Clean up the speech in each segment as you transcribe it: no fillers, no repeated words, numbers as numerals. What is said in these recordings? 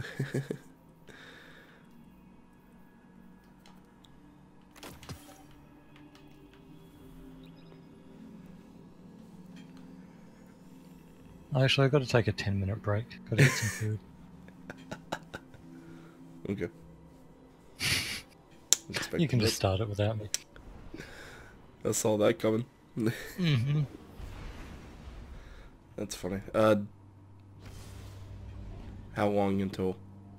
Actually, I've got to take a 10-minute break. Got to eat some food. Okay. You can just start it without me. I saw that coming. Mm-hmm. That's funny. How long until?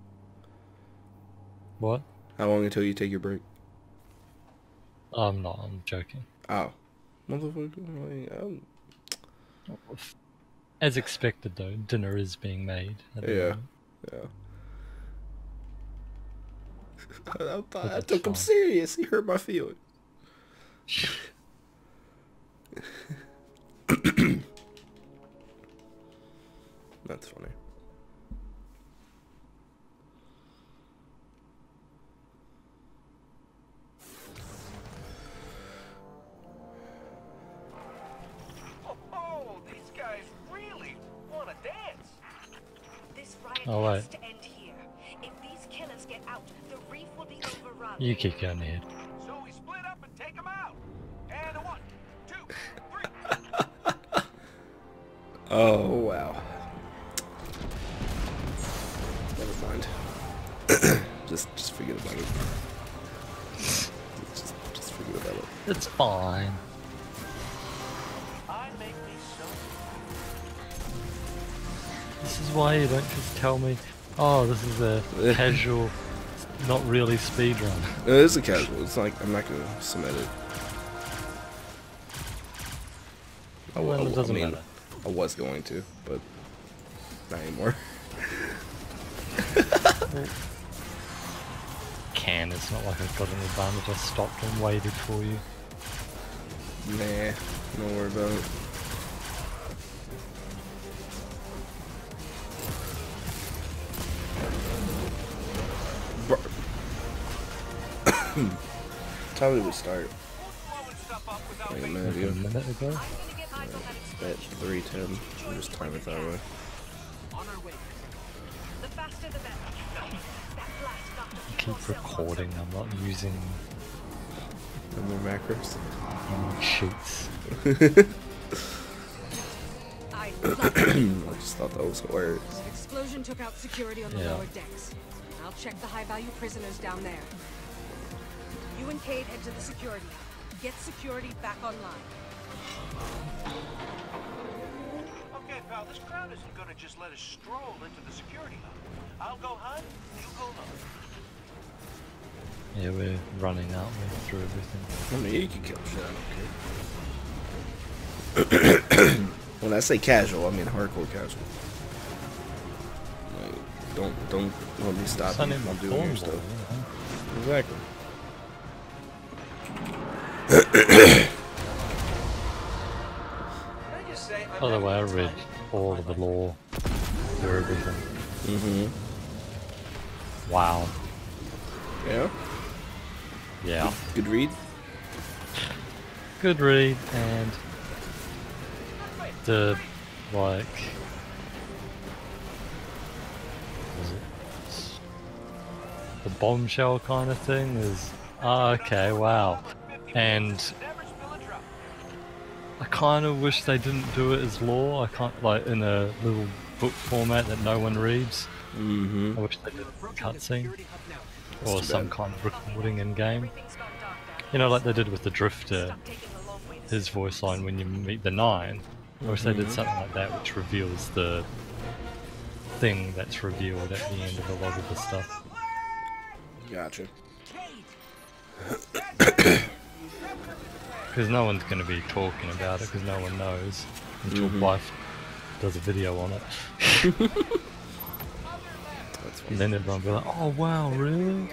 What? How long until you take your break? I'm not. I'm joking. Oh. Motherfucker. As expected, though, dinner is being made. At the moment. Yeah. I took him serious. He hurt my feelings. That's funny. Oh, these guys really want to dance. This riot Alright. has to end here. If these killers get out, the reef will be overrun. You keep going ahead. So we split up and take them out. And a 1, 2, 3. Oh, wow. Never mind. just forget about it. Just forget about it. It's fine. I make these so. This is why you don't just tell me, oh, this is a casual, not really speedrun. It is a casual. It's like, I'm not going to submit it. Well, it doesn't matter. I was going to, but not anymore. It's not like I've got an advantage. I stopped and waited for you. Nah, don't worry about it. Time did we start? Like a minute ago. A minute ago? At 3:10. We'll just time it that way. The faster the better. That blast got to Keep recording. I'm not using No more macros. sheets. I I just thought that was hilarious. Explosion took out security on the Yeah. lower decks. I'll check the high-value prisoners down there. You and Cade head to the security hub. Get security back online. Okay, pal, this crowd isn't gonna just let us stroll into the security hub. I'll go high, you go low. Yeah, we're running out through everything. I mean, you can kill shit, I don't care. When I say casual, I mean hardcore casual. Like, don't let me stop you from doing your stuff. Exactly. By the way, I read all of the lore for everything. Mm-hmm. Wow. Yeah? Yeah. Good read? Good read, and the, like, was it the bombshell kind of thing is, okay, wow. And I kind of wish they didn't do it as lore. I can't, like, in a little book format that no one reads. Mm-hmm. I wish they did a cutscene or some kind of recording in game. You know, like they did with the Drifter, his voice line when you meet the Nine. I wish they did something like that, which reveals the thing that's revealed at the end of a lot of the stuff. Gotcha. Because no one's going to be talking about it, because no one knows until Life does a video on it. And then everyone will be like, oh wow, really?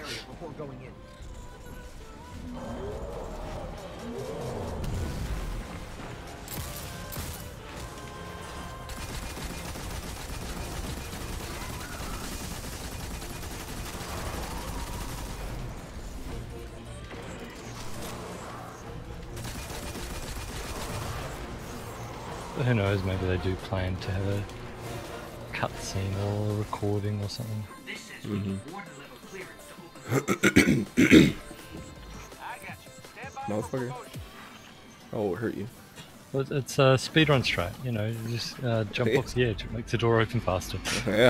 Who knows, maybe they do plan to have a cutscene or a recording or something. This Motherfucker. Oh, it hurt you. Well, it's a speedrun strat, you know, you just jump off the edge, it makes the door open faster. Yeah.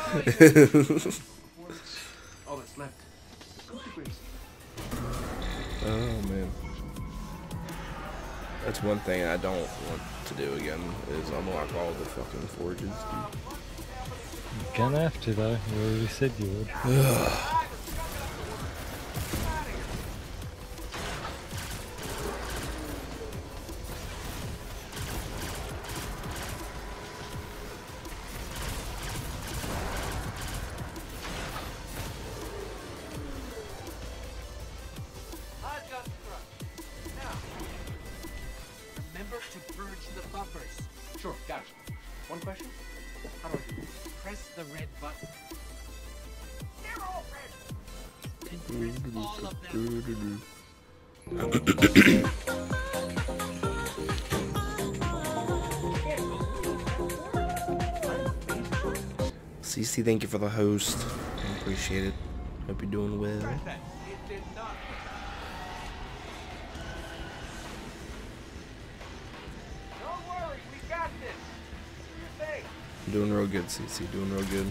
All that's left. Oh man. That's one thing I don't want to do again, is unlock all the fucking forges, dude. You're gonna have to though, you already said you would. Remember to purge the buffers. Sure, got it. One question? How do I do this? Press the red button. They're all red. And press all of them. CC, thank you for the host. I appreciate it. Hope you're doing well. It did not. Don't worry, we got this. You're safe. Doing real good, CC. Doing real good.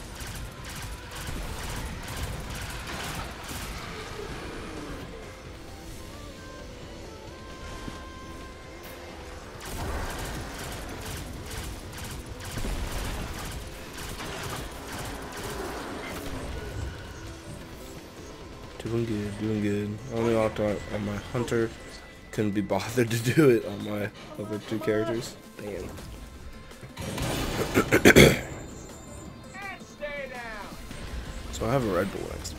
Doing good, doing good. Only locked on my hunter. Couldn't be bothered to do it on my other two characters. Damn. So I have a Red Bull next.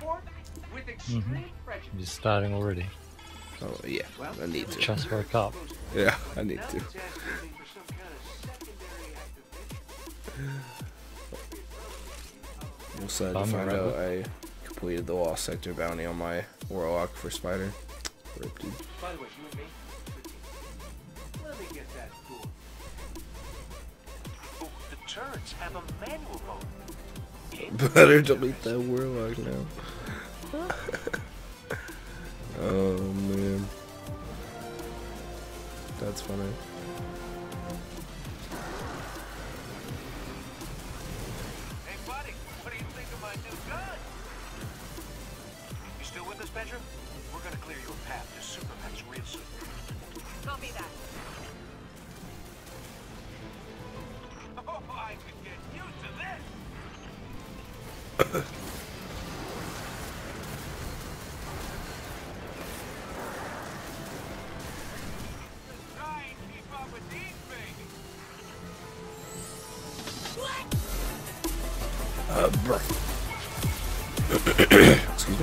You're starting already. Oh yeah, I need to. Just woke up. Yeah, I need to. I'm excited to find out I completed the Lost Sector bounty on my Warlock for Spider. Rip, dude. By the way, you and me. Let me get that cool. Oh, the turrets have a manual mode. Better delete that Warlock now. Oh man. That's funny. Hey buddy, what do you think of my new gun? You still with us, Pedro? We're gonna clear your path to Super Max real soon. Copy that. Oh, I could get used to this. Try and keep up with these babies. Bruh. Excuse me.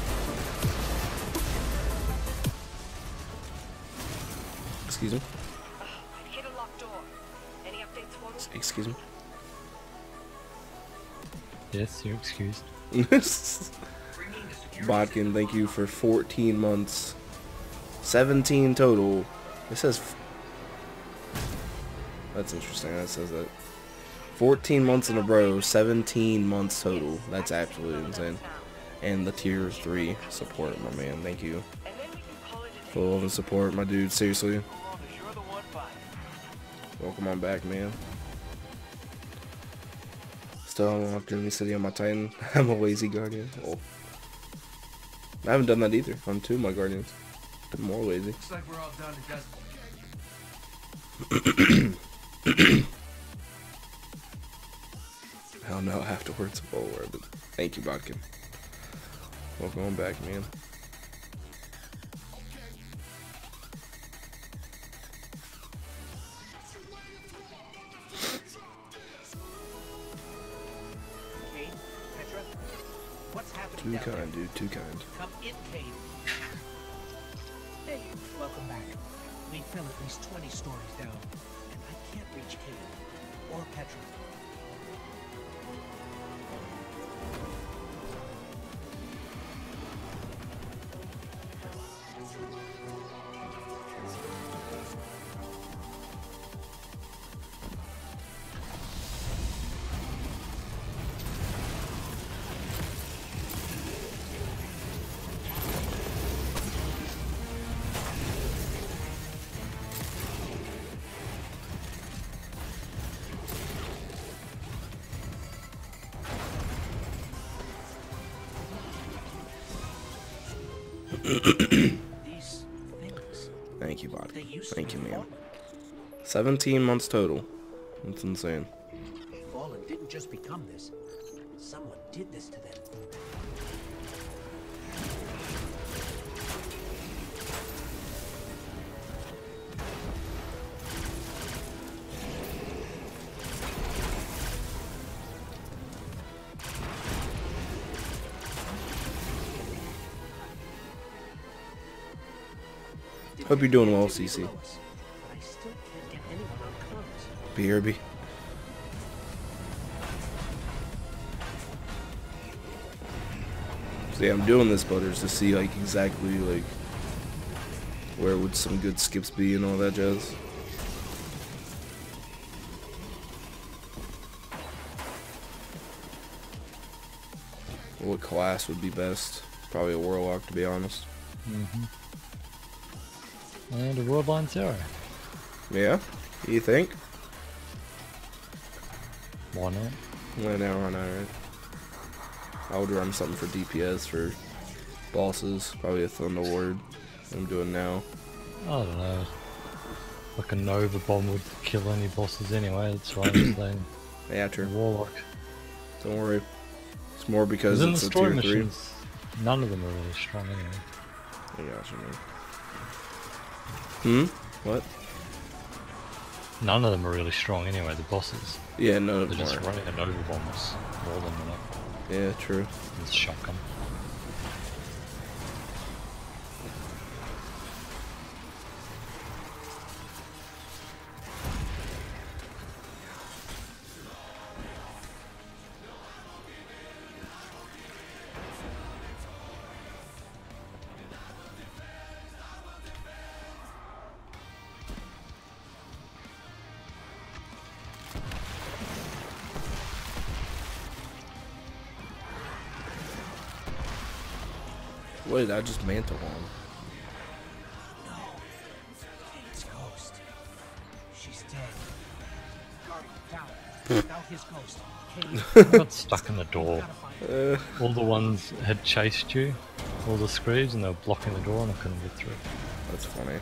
Excuse me. Hit a locked door. Any updates for me? Excuse me. Yes, you're excused. Bodkin, thank you for 14 months. 17 total. It says... That's interesting, that says that. 14 months in a row, 17 months total. That's absolutely insane. And the tier 3 support, my man. Thank you. For love and support, my dude. Seriously. Welcome on back, man. Still unlocked Dreamy City on my Titan. I'm a lazy guardian. Oh. I haven't done that either on 2 of my guardians. I'm more lazy. Looks like we're all down to dozen. Hell no, afterwards. Well worth it. Thank you, Bodkin. Welcome on back, man. What's happening Too down there? kind, dude. Too kind. Come in, Cade. Hey, welcome back. We fell at least 20 stories down, and I can't reach Cade or Petra. These things, Thank you, bot. they used Thank to you, be ma'am. Fallen. 17 months total. That's insane. Fallen didn't just become this. Someone did this to them. Hope you're doing well, CC. But I still can't get anyone on comms. BRB. So yeah, I'm doing this, Butters, to see like exactly like where would some good skips be and all that jazz. What class would be best? Probably a Warlock, to be honest. And a Worldline 0. Yeah? You think? Why not? Well, now run alright. I would run something for DPS for bosses. Probably a Thunder Ward. I'm doing now. I don't know. Like a Nova Bomb would kill any bosses anyway, that's why I'm saying Yeah, a true. Warlock. Don't worry. It's more because Because in the it's a story tier 3. missions, none of them are really strong anyway. I got you, man. What? None of them are really strong anyway, the bosses. Yeah, no, They're just running a Nova Bomb is more than enough. Yeah, true. It's shotgun. What did I just mantle on? No. It's Ghost. She's dead. Guardian down. Now his ghost. I got stuck in the door. All the ones had chased you, all the screeds, and they were blocking the door and I couldn't get through. That's funny.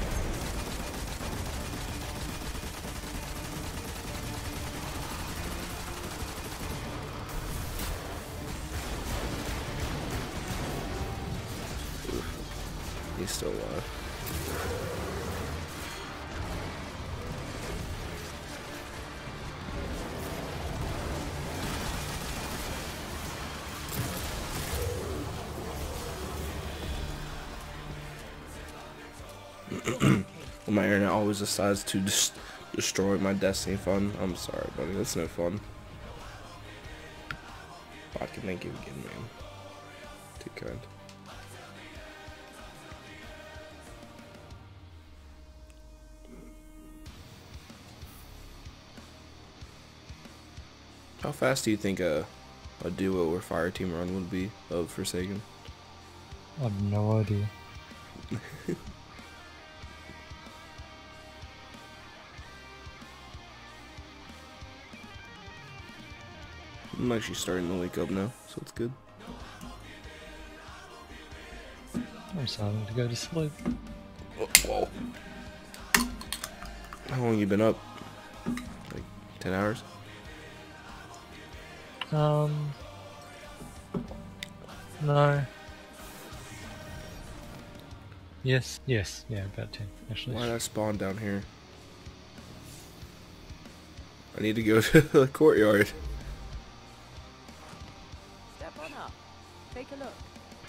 He's still alive. My internet always decides to destroy my Destiny fun. I'm sorry, buddy. That's no fun. I can thank you again, man. Too kind. How fast do you think a duo or fire team run would be of Forsaken? I have no idea. I'm actually starting to wake up now, so it's good. I'm starting to go to sleep. Oh, whoa. How long you been up? Like 10 hours? No. Yes, yeah, about 10, actually. Why did I spawn down here? I need to go to the courtyard. Step on up. Take a look.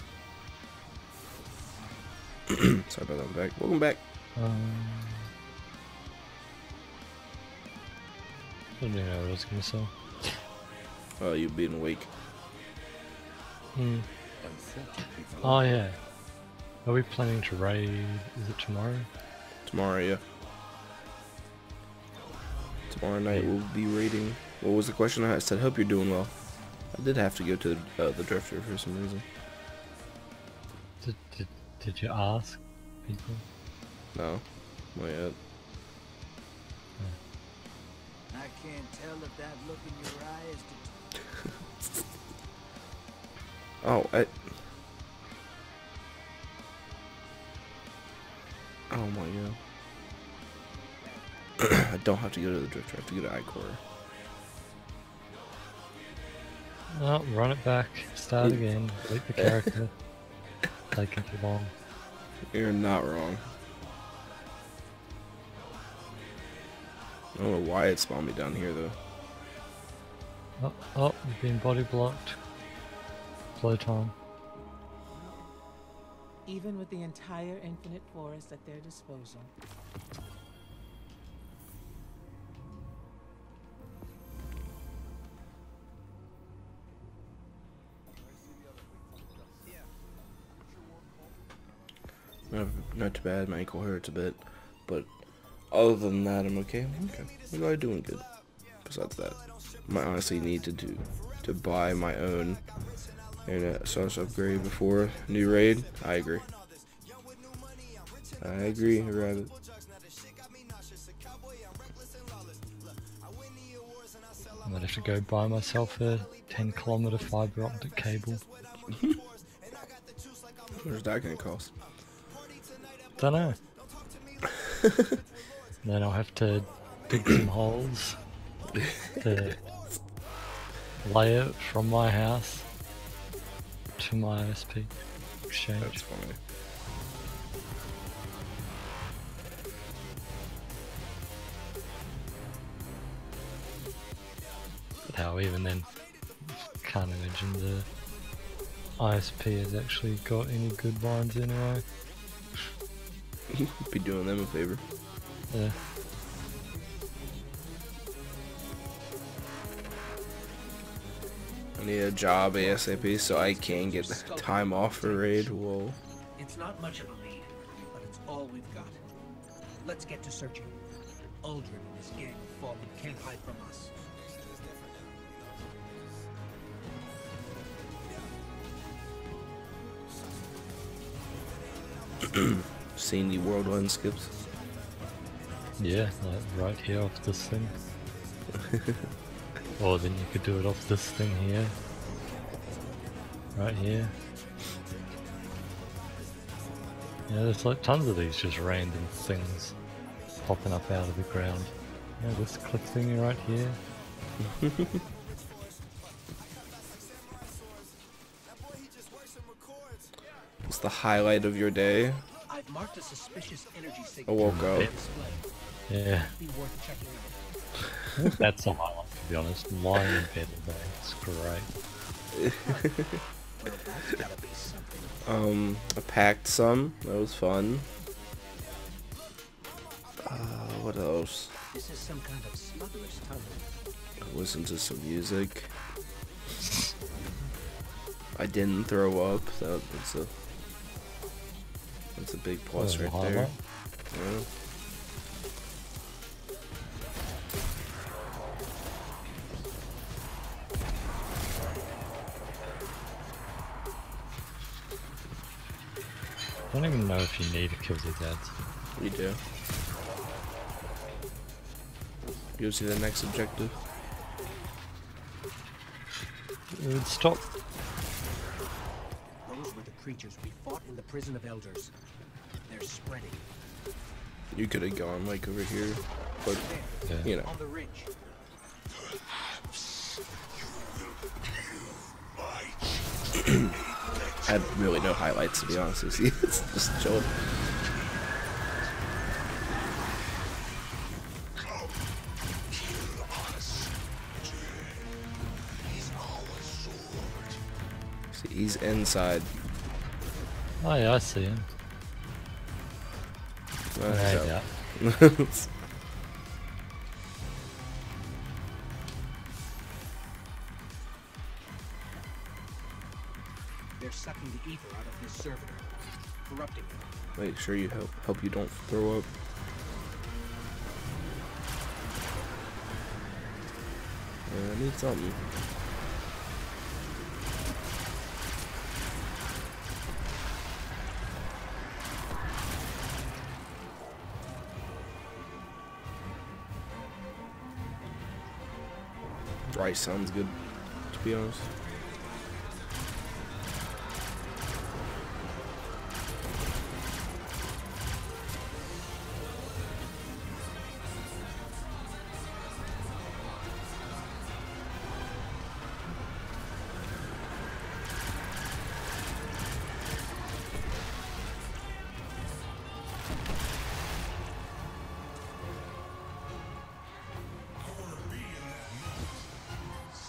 Sorry about that, I'm back. Welcome back. I don't even know what I was gonna say. Oh, you being awake. Oh yeah. Are we planning to raid? Is it tomorrow? Tomorrow, yeah. Tomorrow night we'll be raiding. What was the question? I said, hope you're doing well. I did have to go to the Drifter for some reason. Did you ask people? No. Not yet. I can't tell if that look in your eyes Oh, Oh my god. I don't have to go to the drifter, I have to go to Icor. No, run it back, start again, delete the character. Taking too long. You're not wrong. I don't know why it spawned me down here though. Oh, you've been body blocked. Slow time. Even with the entire infinite forest at their disposal. Not too bad, my ankle hurts a bit, but other than that, I'm okay. I'm really doing good. Besides that, I honestly need to buy my own internet source upgrade before new raid. I agree, Rabbit. I might have to go buy myself a 10-kilometer fiber optic cable. What's that gonna cost? Dunno. Then I'll have to dig some holes to lay it from my house to my ISP exchange. That's funny. But how even then, can't imagine the ISP has actually got any good lines anyway. Be doing them a favor. Yeah. I need a job ASAP so I can get time off for raid. Whoa. It's not much of a lead, but it's all we've got. Let's get to searching. Uldren and his gang of fallen can't hide from us. Seen the world landscapes. Yeah, like right here off this thing. Or then you could do it off this thing here. Right here. Yeah, there's like tons of these just random things popping up out of the ground. Yeah, this cliff thingy right here. What's the highlight of your day? I've marked a suspicious energy I signal. woke up. Display. Yeah, Be worth checking out. I think that's a highlight to be honest. Lying in bed today, it's great. Well, that's gotta be something. I packed some. That was fun. What else? This is some kind of smuggler's tunnel. I listened to some music. I didn't throw up. That's a big plus Oh, right highlight? there. Yeah. I don't even know if you need to kill these ads. You do. You see the next objective? It would stop. Those were the creatures we fought in the prison of elders. They're spreading. You could have gone like over here, but Yeah. you know. On the ridge. I had really no highlights to be honest with you. It's just chilling. See, he's inside. Oh yeah, I see him. Nice. Yeah. They're sucking the ether out of this servitor, corrupting it. Make sure you help you don't throw up. Yeah, I need something. Rice sounds good, to be honest.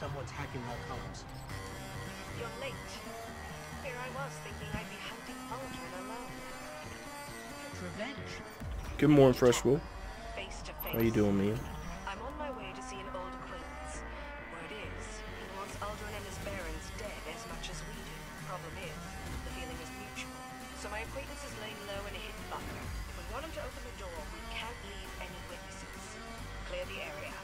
someone's hacking our comms. You're late. Here I was thinking I'd be hunting Aldrin alone. It's revenge. Good morning, Freshwell. Face to face. How you doing, man? I'm on my way to see an old acquaintance. Word is, he wants Aldrin and his barons dead as much as we do. Problem is, the feeling is mutual. So my acquaintance is laying low in a hidden bunker. If we want him to open the door, we can't leave any witnesses. Clear the area.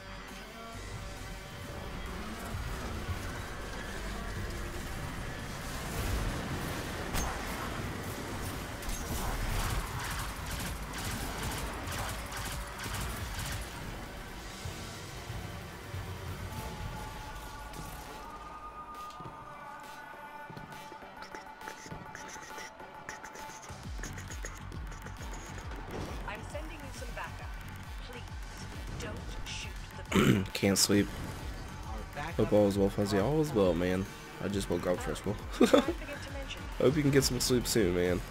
I'm sending you some backup. Please, don't shoot the Can't sleep. Our backup. Hope all is well, Fuzzy. All is well, man. I just woke up, Freshwell. I forget to mention. Hope you can get some sleep soon, man.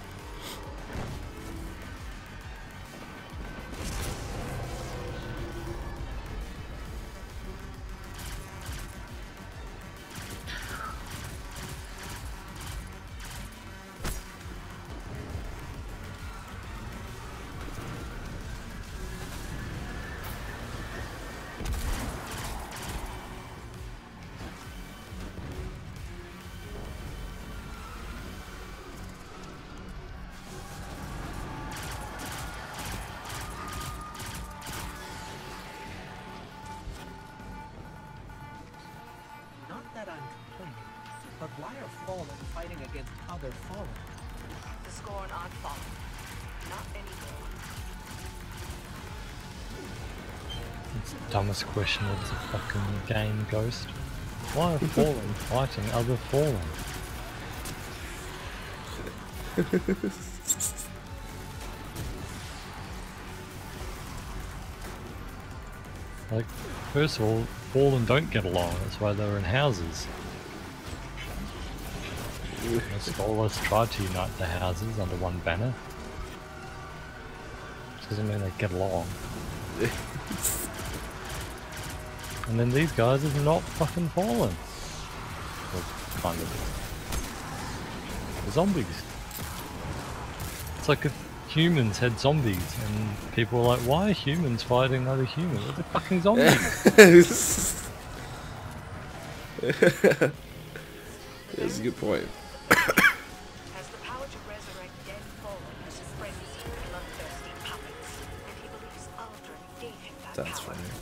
Not that I'm complaining, but why are Fallen fighting against other Fallen? The Scorn aren't fallen. Not anymore. It's the dumbest question of the fucking game, Ghost. Why are Fallen fighting other Fallen? Like, first of all, Fallen don't get along, that's why they're in houses. The Scholars tried to unite the houses under one banner. Doesn't mean they get along. And then these guys are not fucking Fallen. Well, kind of. They're zombies. It's like if humans had zombies and people were like, why are humans fighting other humans? They're fucking zombies. That's a good point. Has the power to resurrect dead Fallen as frenzied, bloodthirsty puppets. And he believes Aldrin gave him that That's power. funny.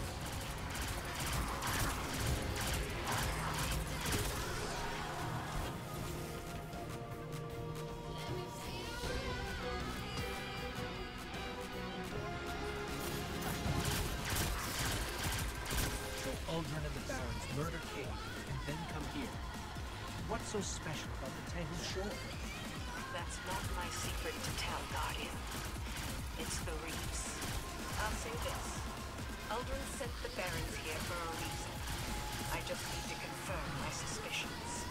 So Aldrin and the Barons murder Cade and then come here. What's so special about the Tangled Shore? That's not my secret to tell, Guardian. It's the Reefs. I'll say this. Aldrin sent the Barons here for a reason. I just need to confirm my suspicions.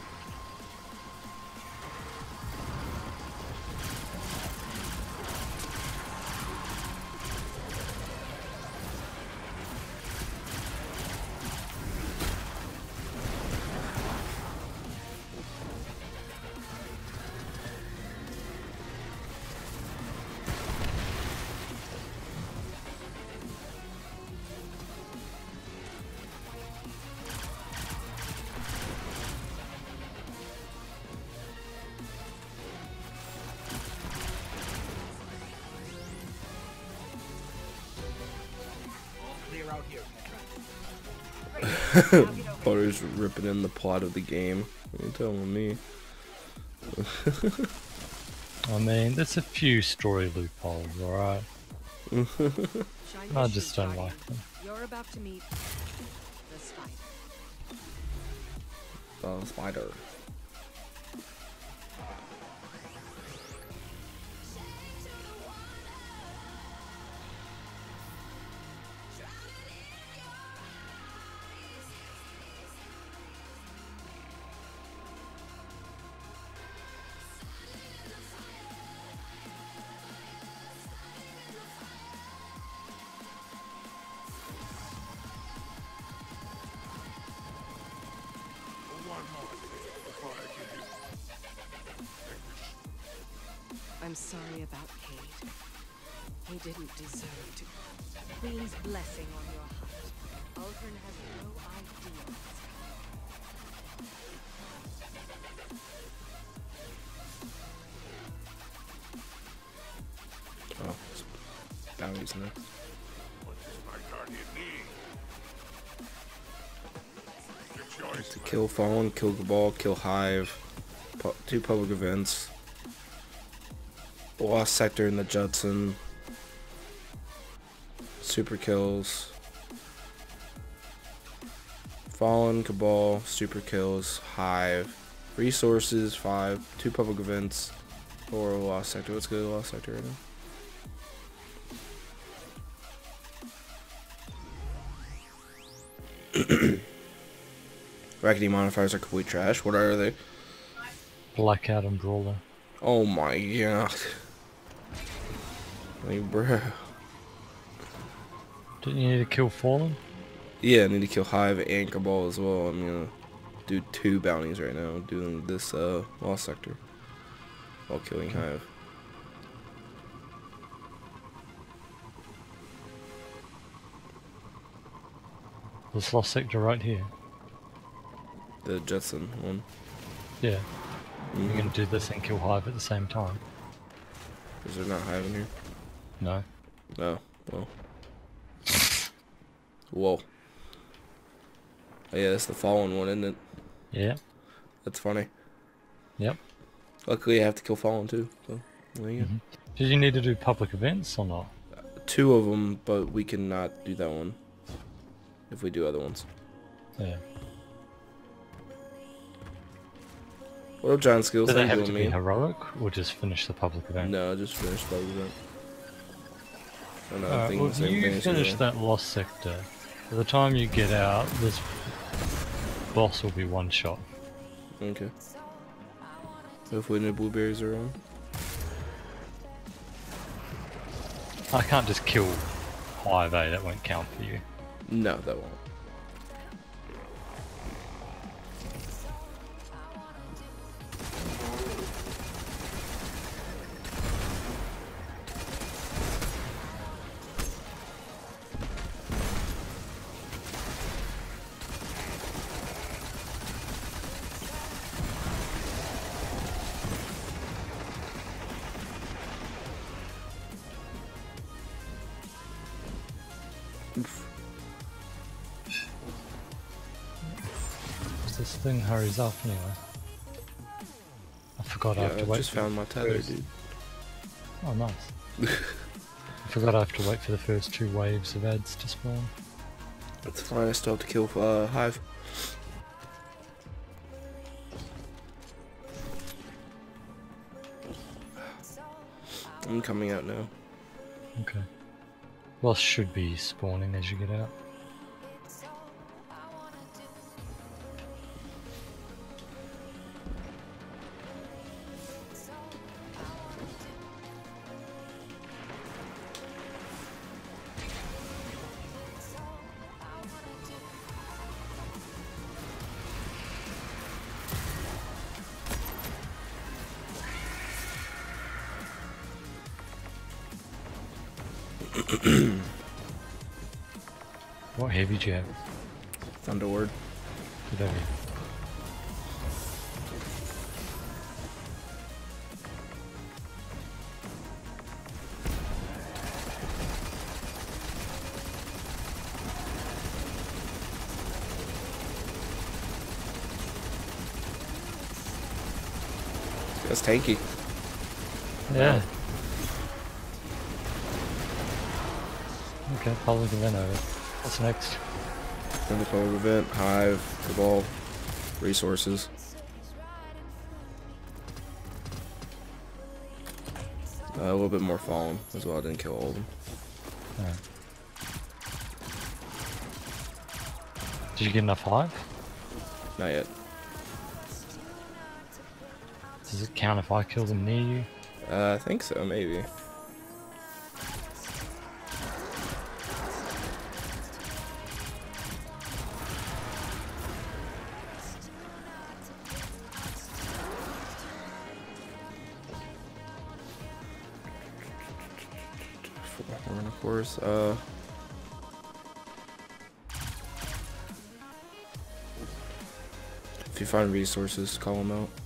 All clear out here, Petra. Butter's ripping in the plot of the game. You telling me? I mean, there's a few story loopholes, alright? Shine I your just shoes, don't Guardian. like them. You're about to meet the Spider. Spider. I'm sorry about Cade. He didn't deserve to. Queen's blessing on your heart. Aldrin has no idea. Oh, bounties next. What does my guardian need? It's yours. To kill Fallen, kill Cabal, kill Hive, 2 public events, Lost Sector in the Judson, super kills, Fallen, Cabal, super kills, Hive, resources 5, 2 public events, or Lost Sector. Let's go to Lost Sector right now. Rackety modifiers are complete trash. What are they? Blackout and Brawler. Oh my god. Like, bro. Didn't you need to kill Fallen? Yeah, I need to kill Hive and Cabal as well. I'm gonna do 2 bounties right now, doing this Lost Sector while killing Hive. This Lost Sector right here. The Jetson one. Yeah. You're gonna do this and kill Hive at the same time. Is there not Hive in here? No. No. Well. Whoa. Oh yeah, that's the Fallen one, isn't it? Yeah. That's funny. Yep. Luckily I have to kill Fallen too. So, there you go. Did you need to do public events or not? 2 of them, but we cannot do that one if we do other ones. Yeah. What up, John Skills? Do they How you have doing, to be man? heroic or just finish the public event? No, just finish the event. I don't know, I Alright, think well, the same you thing as finish well. that Lost Sector. By the time you get out, this boss will be one shot. Okay. Hopefully no blueberries are on. I can't just kill Hive, that won't count for you. No, that won't. This thing hurries up anyway. I forgot I Yeah, have to I wait. just found my tether, first- dude. Oh, nice. I forgot I have to wait for the first 2 waves of ads to spawn. That's fine, I still have to kill Hive. I'm coming out now. Okay. Boss should be spawning as you get out. What heavy do you have? Thunderword. Good heavy. That's tanky. Yeah. Okay, public event over. What's next? In the public event, Hive, Cabal, resources. A little bit more Fallen as well. I didn't kill all of them. Alright. Did you get enough Hive? Not yet. Does it count if I kill them near you? I think so, maybe. And of course, if you find resources, call them out.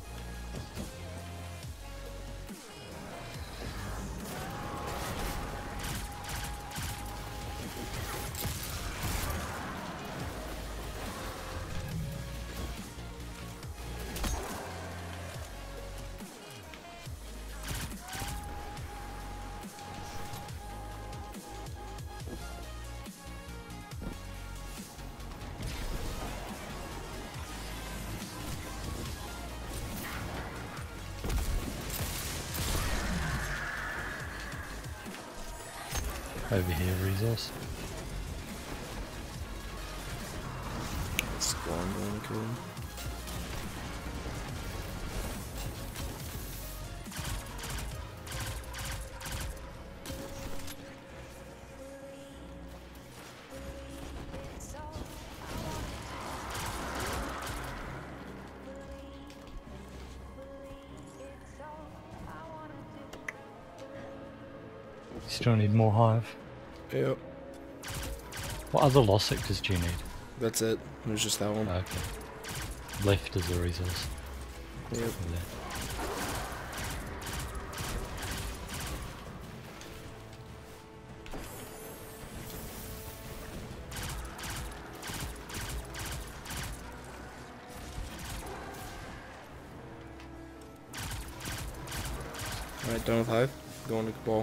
Over here, resource. Spawn going to kill him. Still need more hive. Yep, What other lost sectors do you need? that's it. There's just that one. Okay. Left is a resource. Yep. There. Alright, done with hive. Going to Cabal.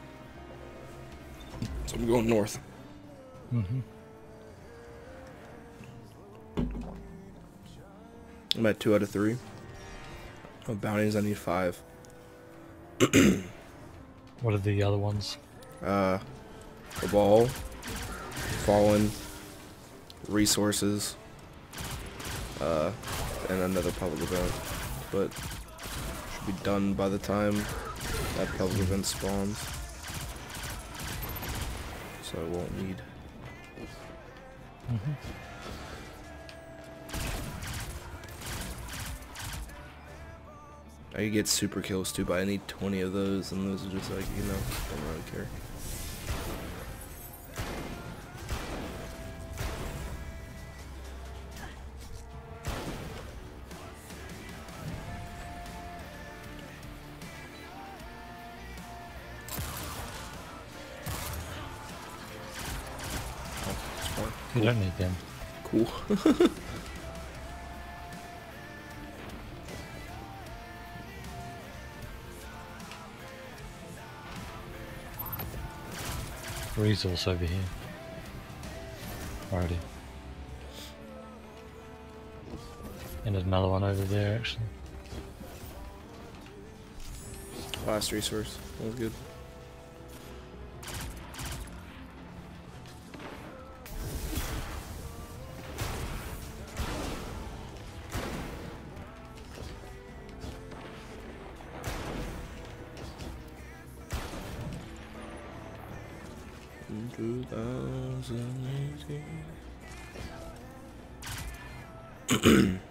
So I'm going north. Mm-hmm. I'm at 2 out of 3. Oh, bounties, I need 5. What are the other ones? Cabal, Fallen, resources, and another public event. But should be done by the time that public event spawns. So I won't need. Mm-hmm. I could get super kills too, but I need 20 of those, and those are just like, you know, I don't really care. Oh, spawn. You don't need them. Cool. Resource over here. Alrighty. And there's another one over there actually. Last resource. That was good. In 2018.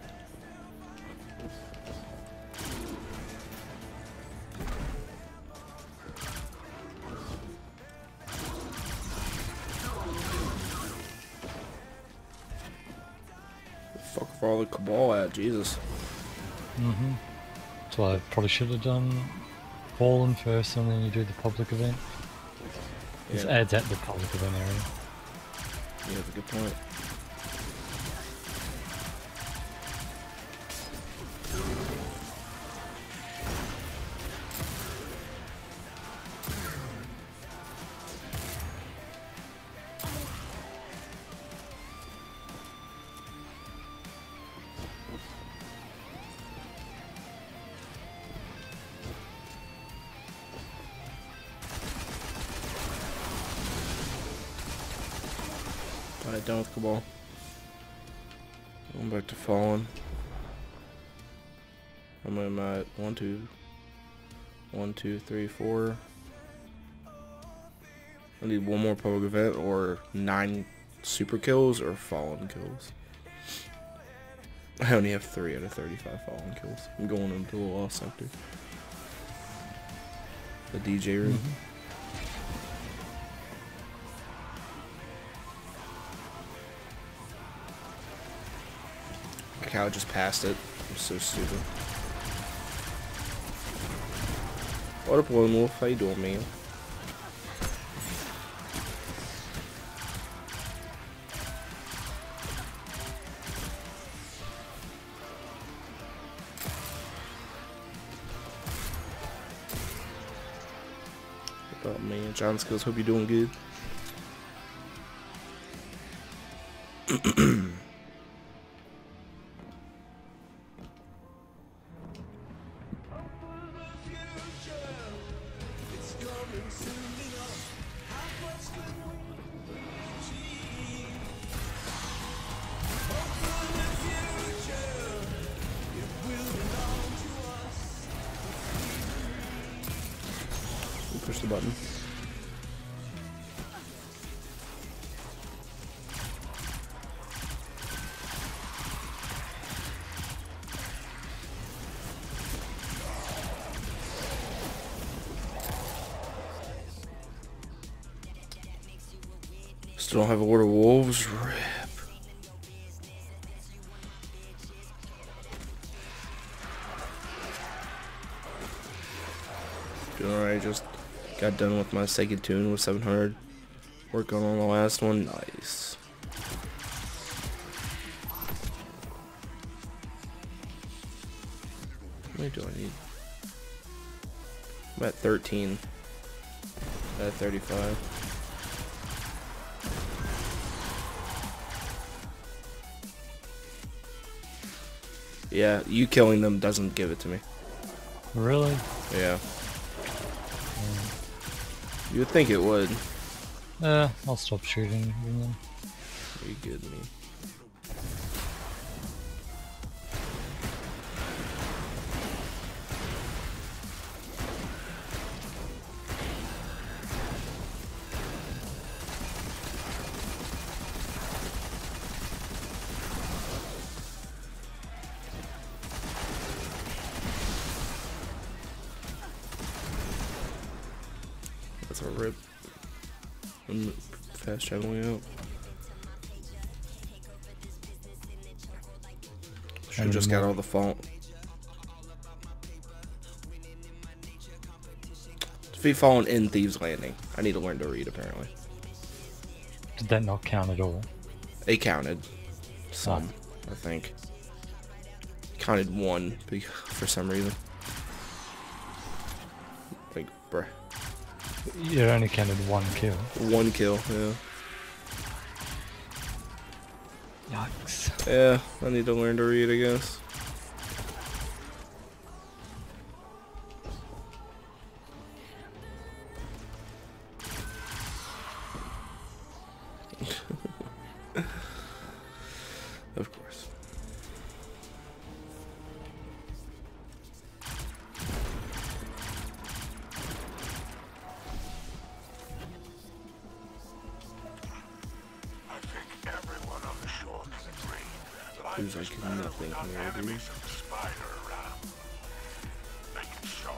Fuck with all the Cabal at, Jesus. Mm-hmm. So I probably should have done Fallen first and then you do the public event. This Yeah. adds at the public event area. You have a good point. Alright, done with Cabal. Going back to Fallen. I'm at 1, 2, 3, 4. I need one more public event or 9 super kills or Fallen kills. I only have 3 out of 35 Fallen kills. I'm going into the Lost Sector. The DJ room. Like how I just passed it. I'm so stupid. What up, Lone Wolf? How you doing, man? What up, man? John Skills, hope you're doing good. Push the button. Still don't have a Lord of Wolves. Rip. Doing alright, just got done with my second tune with 700. Working on the last one. Nice. How many do I need? I'm at 13. At 35. Yeah, you killing them doesn't give it to me. Really? Yeah. You would think it would. I'll stop shooting. You good, me. That's a rip. I'm fast traveling out. Should've just got all the fault. Defeat fallen in Thieves Landing. I need to learn to read apparently. Did that not count at all? It counted. Some, I think. Counted one for some reason. Like, bruh. You only counted one kill. One kill, yeah. Yikes. Yeah, I need to learn to read, I guess. Of course. I think everyone on the shore can agree. There's like nothing here, dude. Enemies of the spider around. They can show.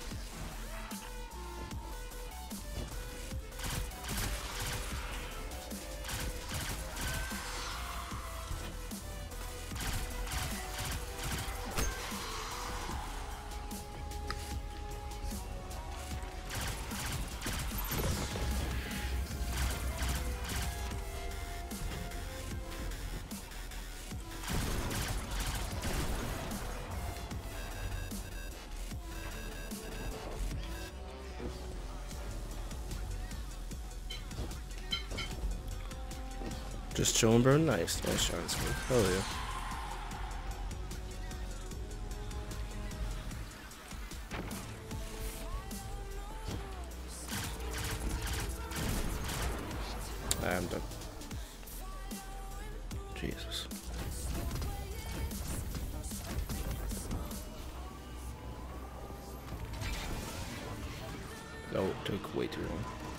Just chilling, bro. Nice. Nice shot. Hell yeah. I'm done. Jesus. No, it took way too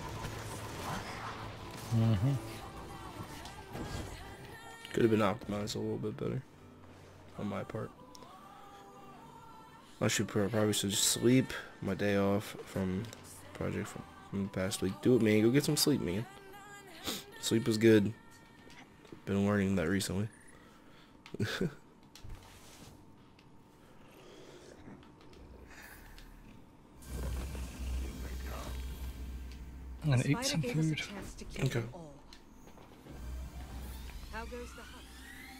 long. Mm-hmm. Could have been optimized a little bit better on my part. I should probably should just sleep my day off from project from the past week. Do it, man. Go get some sleep, man. Sleep is good. Been learning that recently. I'm gonna eat Spider some gave us a food. chance to kill Okay. them all. How goes the hunt?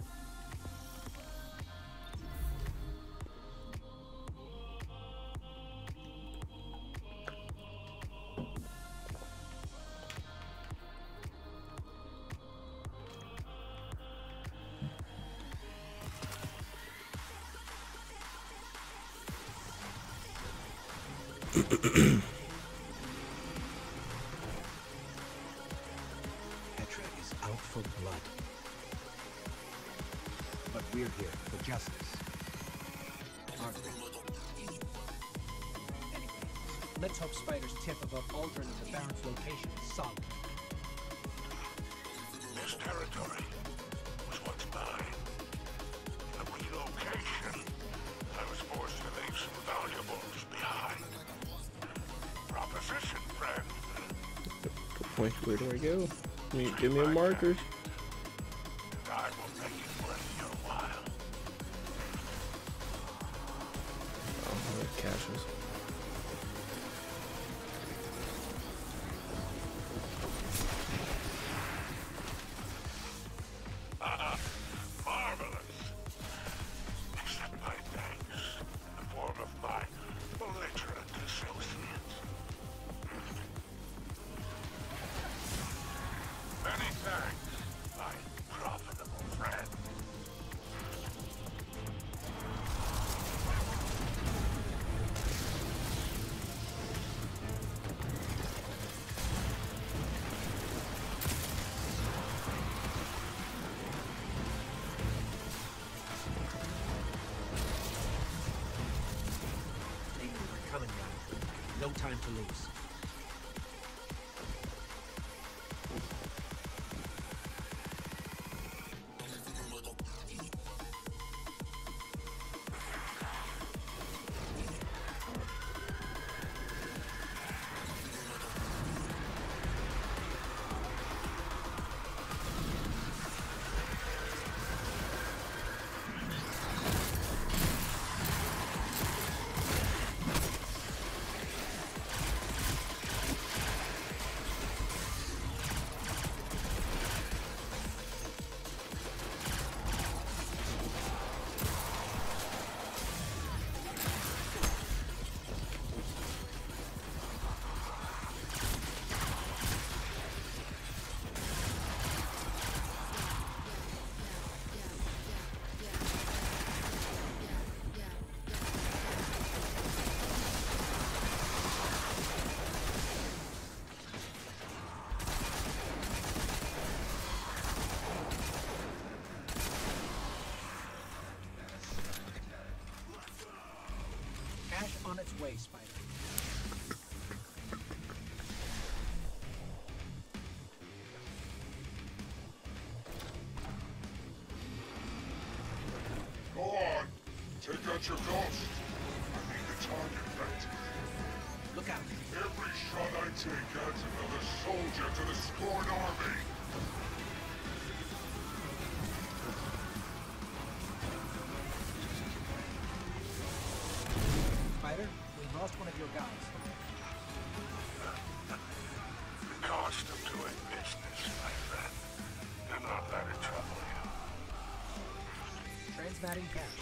Petra is out for blood. But we're here for justice. Aren't we? Anyway, let's hope Spider's tip about Aldrin and the Baron's location is solid. This territory was once mine. A relocation. I was forced to leave some valuables behind. Proposition, friend. Wait, where do I go? Give me a marker. I will make it worth your while. Oh, where caches. Marvelous. Accept my thanks in the form of my belligerent associates. Many thanks, my profitable friend. Maybe we're coming now. No time to lose. Cash on its way, Spider. Go on. Take out your ghost. I need the target vector. Look out. Every shot I take adds another soldier to the scorned army. Spider, we lost one of your guys. The cost of doing business, my friend. Do not let it trouble you. Transmatting cash.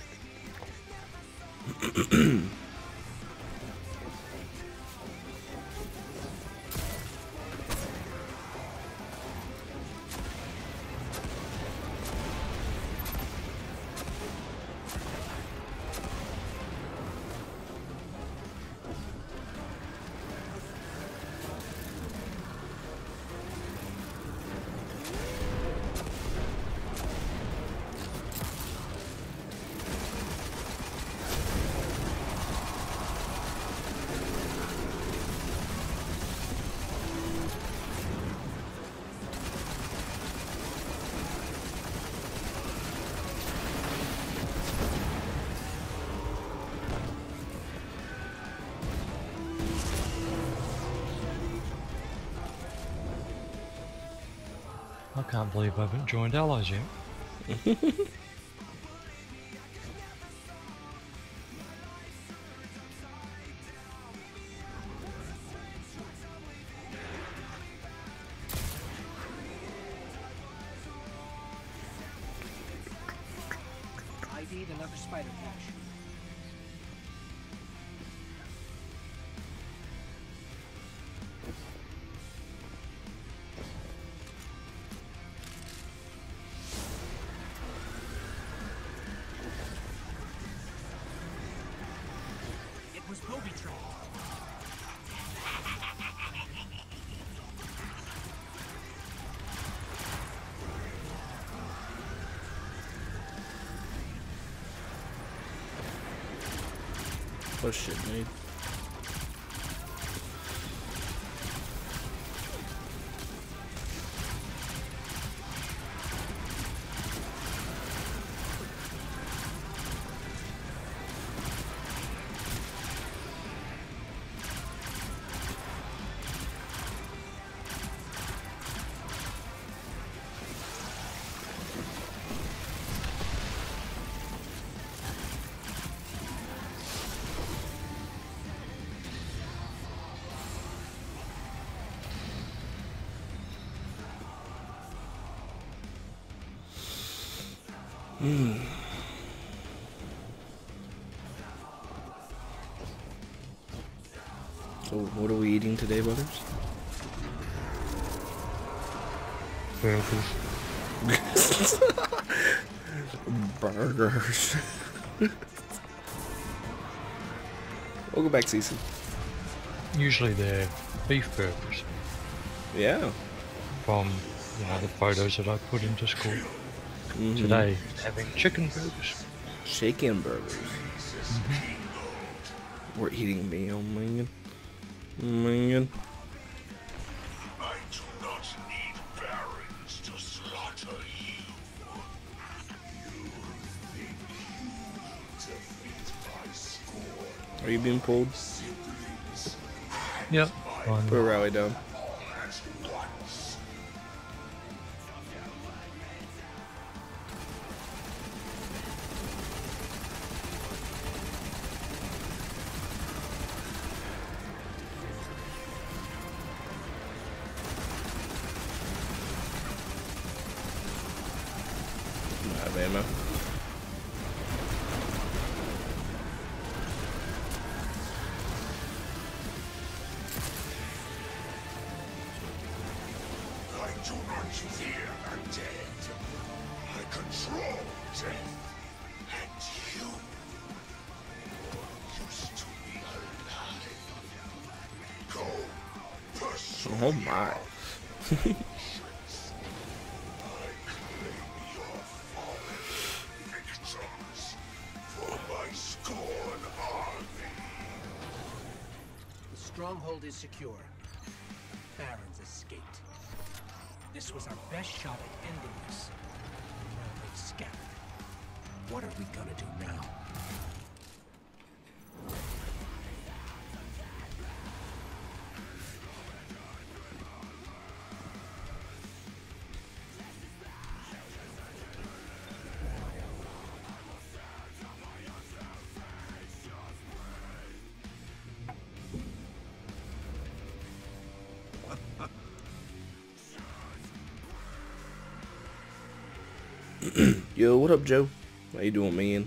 I can't believe I haven't joined allies yet. another spider patch. It was booby trapped. Oh shit, dude. So what are we eating today, brothers? Burgers. Welcome back, Cecil. Usually they're beef burgers Yeah. from the photos that I put in Discord. Today having chicken burgers. Chicken burgers. We're eating meal, man. Man. I do not need barons to slaughter you. You think you defeat my scorn. Are you being pulled? Yep. Put a rally down. At once. I have ammo. I do not fear the dead. I control death. And you used to be alive. Go pursue Oh my. victims for my scorn army. The stronghold is secure. Barons escaped. This was our best shot at ending this. Now they've scattered. What are we gonna do now? Yo, what up, Joe? How you doing, man?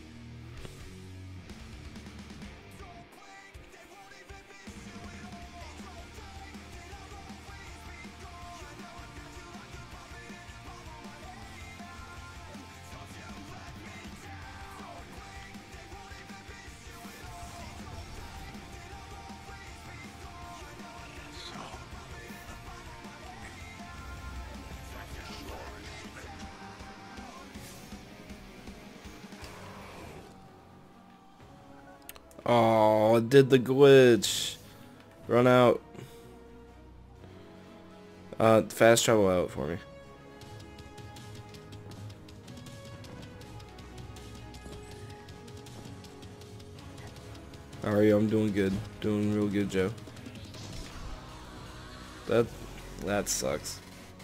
Oh, it did the glitch. Run out. Fast travel out for me. How are you? I'm doing good. Doing real good, Joe. That sucks.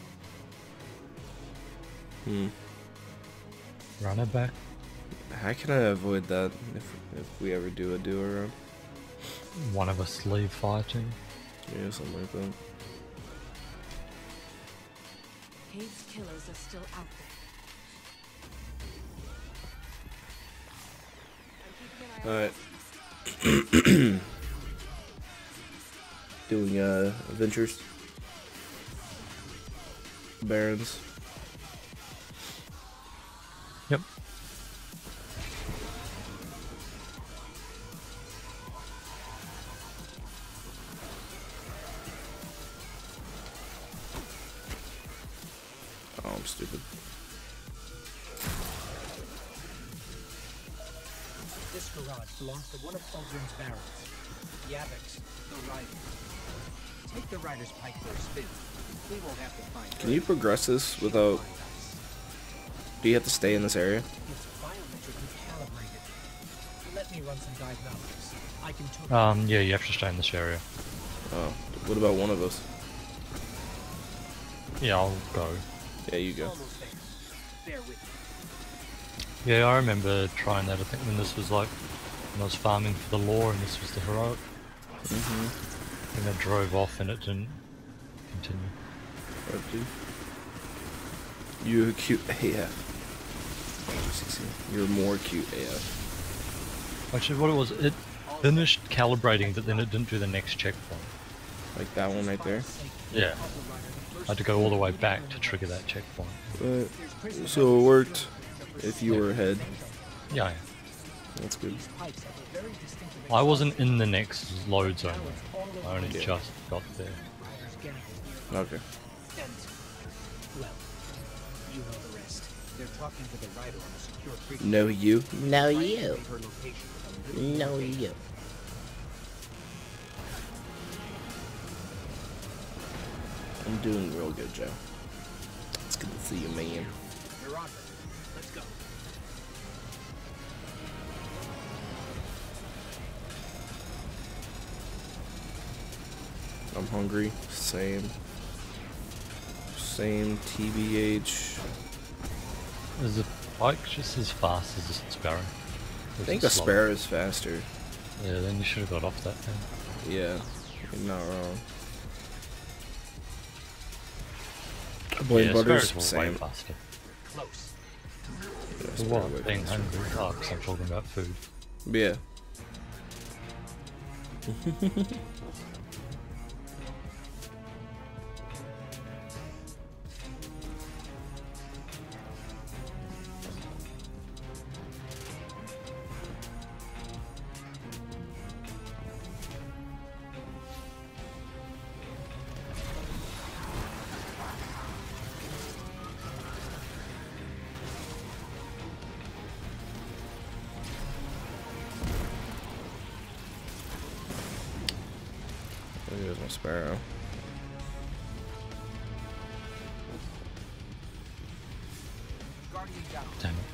Run it back. How can I avoid that if we ever do a duo run? One of us leave fighting. Yeah, something like that. Hade's killers are still out there. Alright. Doing adventures. Barons. Yep. Oh, I'm stupid. This garage belongs to one of Uldren's barons, Yavix, the Rider. Take the Rider's pike for a spin. We won't have to find. Can you progress this without... Do you have to stay in this area? It's biometrically calibrated. Let me run some diagnostics. I can tune Yeah, you have to stay in this area. Oh, what about one of us? Yeah, I'll go. Yeah, you go. almost there. Bear with me. Yeah, I remember trying that. I think when this was like when I was farming for the lore, and this was the heroic. And I drove off, and it didn't continue. Right, dude. You're cute AF. You're more cute AF. Actually, what it was, it finished calibrating, but then it didn't do the next checkpoint. Like that one right there. Yeah. I had to go all the way back to trigger that checkpoint. But, so it worked if you were ahead. Yeah, That's good. I wasn't in the next load zone. I only Yeah. just got there. Okay. And, well, you know the rest. They're talking to the Rider on a secure frequency. No, you. No, Trying to you. make her location a little No, more you. I'm doing real good, Joe. It's good to see you, man. You're on it. Let's go. I'm hungry. Same. Same. TBH. Is the bike just as fast as a sparrow? I think a sparrow is faster. Yeah, then you should have got off that thing. Yeah, you're not wrong. Blade Yeah, Butters, sparrows were way same. faster. Close. Yeah, For sparrow way what? Being faster. hungry? Oh, 'cause I'm talking about food. Yeah. There's my sparrow. Guardian down. Damn it.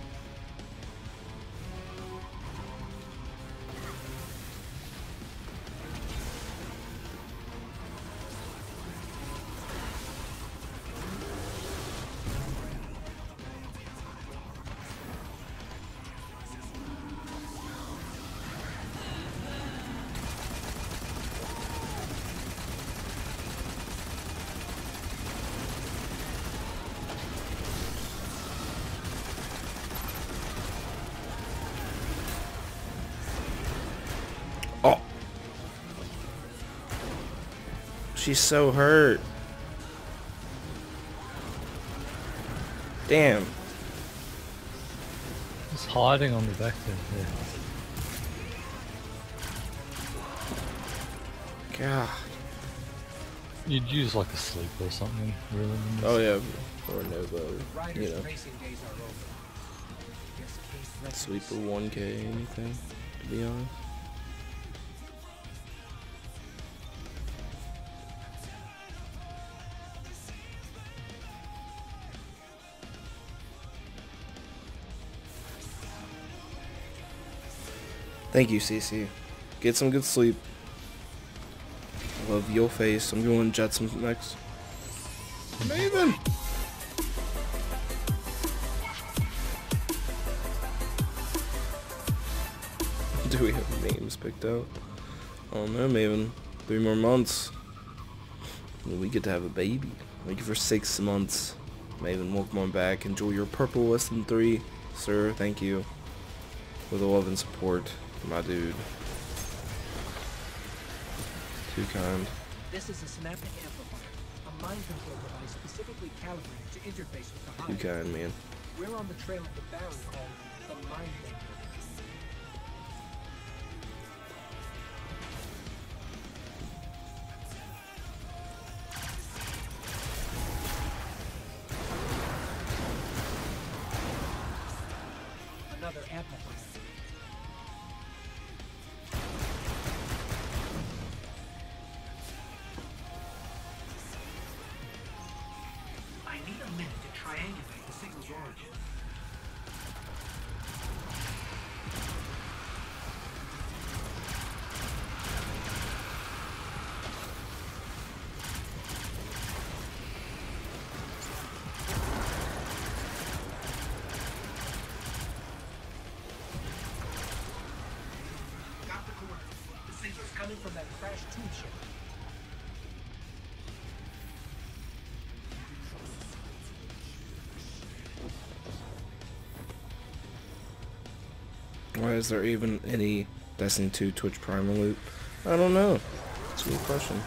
Oh! She's so hurt. Damn. It's hiding on the back there. Yeah. God. You'd use like a sleep or something, really. in this. Oh yeah, or Nova, Rider's you know, racing days are over. Just case records. Sweeper 1K, anything, to be honest. Thank you, CC. Get some good sleep. Love your face. I'm going Jetsam next. Maven! Do we have names picked out? Oh no, Maven. 3 more months. We get to have a baby. Thank you for 6 months. Maven, welcome on back. Enjoy your purple less than 3, sir. Thank you. with the love and support, my dude. Too kind. This is a synaptic amplifier, a mind control device specifically calibrated to interface with the Too hive. kind, man. We're on the trail of the Baron called the Mind Maker. Another amplifier. I need a minute to triangulate the signal's origin. Got the coordinates. The signal's coming from that crashed tube ship. Why is there even any Destiny 2 Twitch Prime loot? I don't know. It's a good question.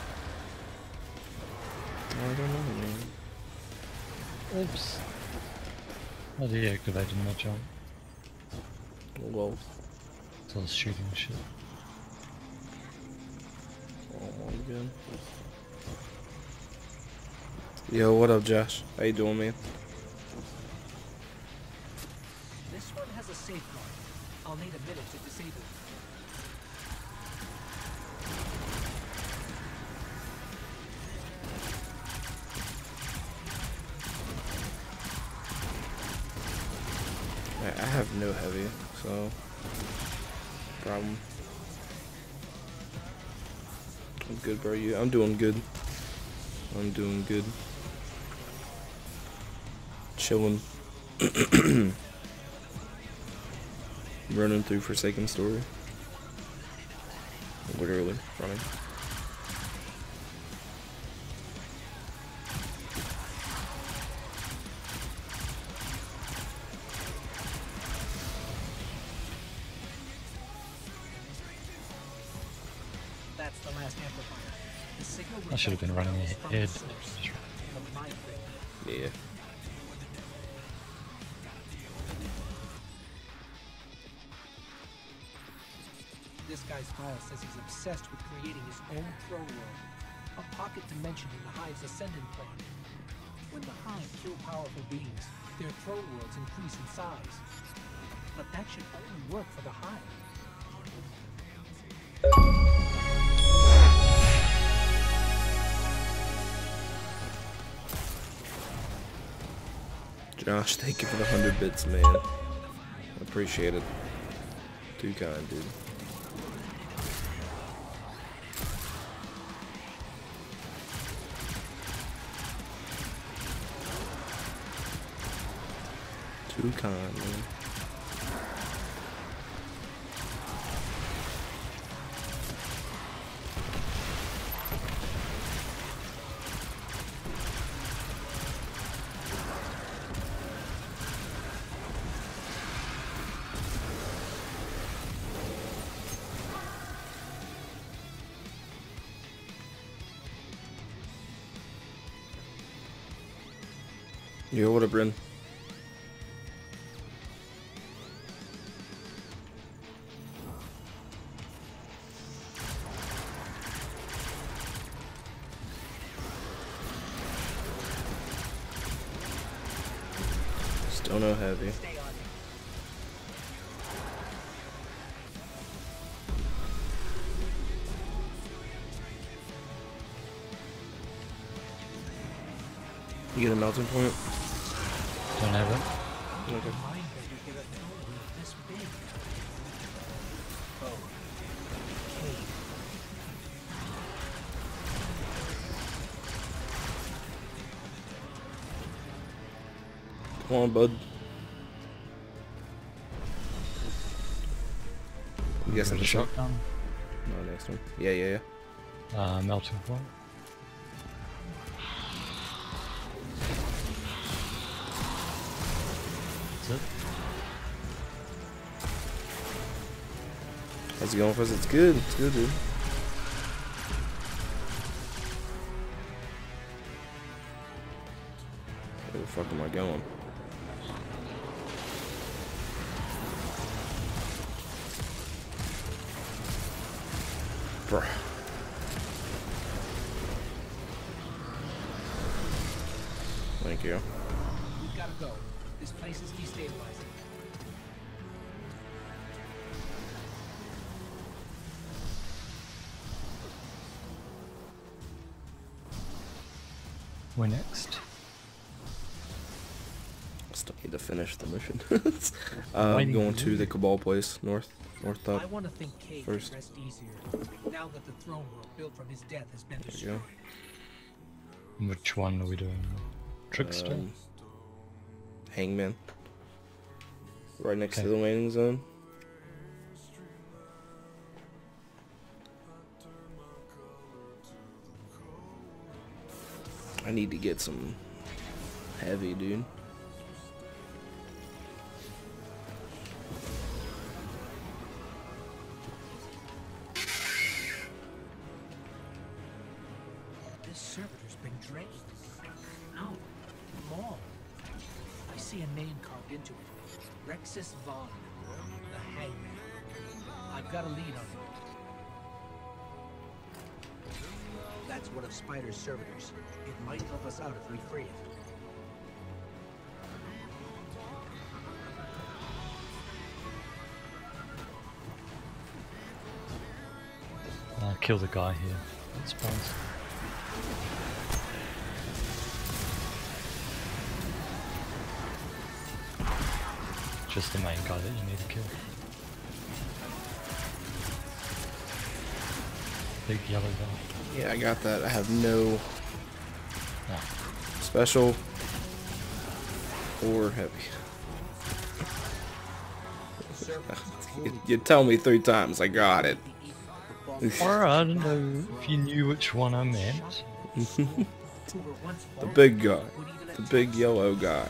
I don't know, man. Oops. I deactivated my jump. Well, So I was shooting shit. oh my god. Yo, what up, Josh? How you doing, man? This one has a safeguard. I'll need a minute to disable it. I have no heavy, so problem. I'm good, bro. I'm doing good. I'm doing good. Chilling. Running through Forsaken Story. Literally running. That's the last amplifier. The signal I should have been running from the ahead. source, the Mind Maker. Yeah. This guy's file says he's obsessed with creating his own throne world, a pocket dimension in the Hive's Ascendant plan. When the Hive kill powerful beings, their throne worlds increase in size. But that should only work for the Hive. Josh, thank you for the 100 bits, man. Appreciate it. Too kind, dude. Too kind, man. Yo, what up, Bryn? Still no heavy. Stay on it. You get a melting point? Don't have it. Okay. Mind Maker get a throne world this big. Oh. Cave. Come on, bud. You guessing Got the a shot? shotgun. No, next one. Yeah. Melting point. That's it. How's it going, Fuzz? It's good. It's good, dude. Where the fuck am I going? Bruh. Thank you. We've got to go. This place is destabilizing. We're next. Still need to finish the mission. I'm going to the Cabal place, north I up. want to think Cage First. can rest easier now that the throne world built from his death has been There you destroyed. go. Which one are we doing? Trickster? Hangman. Right next Okay. to the waiting zone. I need to get some heavy, dude. This servitor's been drained. No, Maul. I see a name carved into it. Rexus Vaughn, the Hangman. I've got a lead on him. That's one of Spider's servitors. It might help us out if we free it. Kill the guy here. That spawns. Just the main guy that you need to kill. Big yellow guy. Yeah, I got that. I have no Ah, special or heavy. You tell me 3 times, I got it. Alright, I don't know if you knew which one I meant. The big guy. The big yellow guy.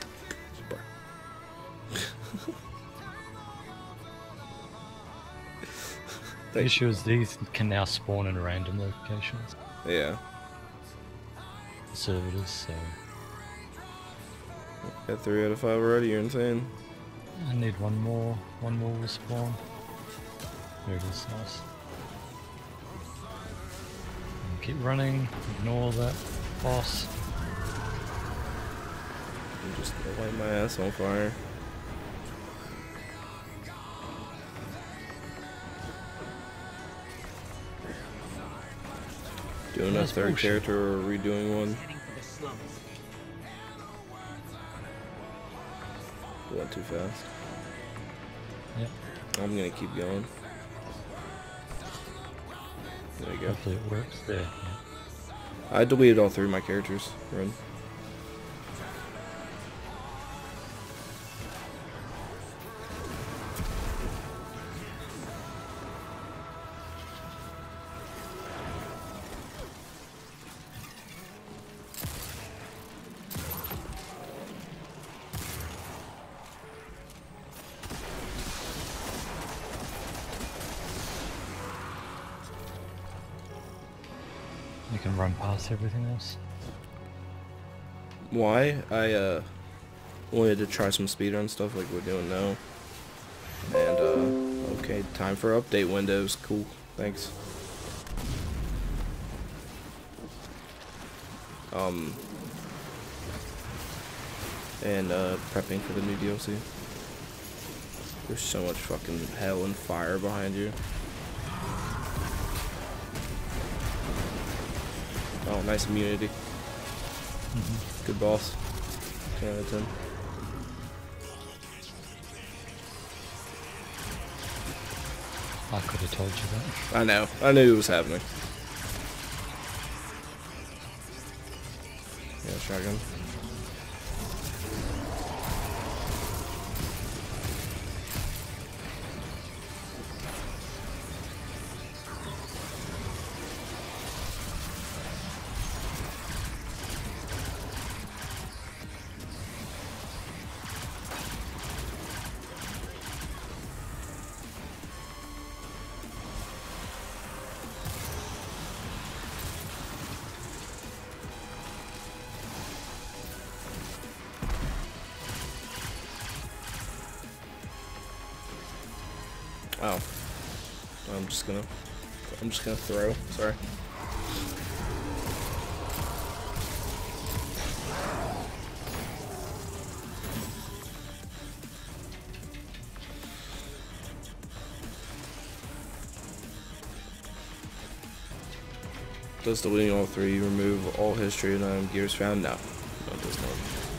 The issue is these can now spawn in random locations. Yeah. The servitors, so Got 3 out of 5 already, you're insane. I need one more. One more will spawn. There it is, nice. And keep running, ignore that boss. I'm just gonna light my ass on fire. Doing a That's 3rd bullshit. character or redoing one? Heading for the slums. Went too fast. Yep, I'm gonna keep going. There you go. hopefully it works there. Yeah. I deleted all 3 of my characters. Run. You can run past everything else. Why? I wanted to try some speedrun stuff like we're doing now. And okay, time for update windows. Cool. Thanks. And prepping for the new DLC. There's so much fucking hell and fire behind you. Oh, nice immunity. Good boss. 10 out of 10. I could have told you that. I know. I knew it was happening. Yeah, shotgun. Oh. I'm just gonna throw. Sorry. Does deleting all 3 remove all history and gears found? No. No, it does not.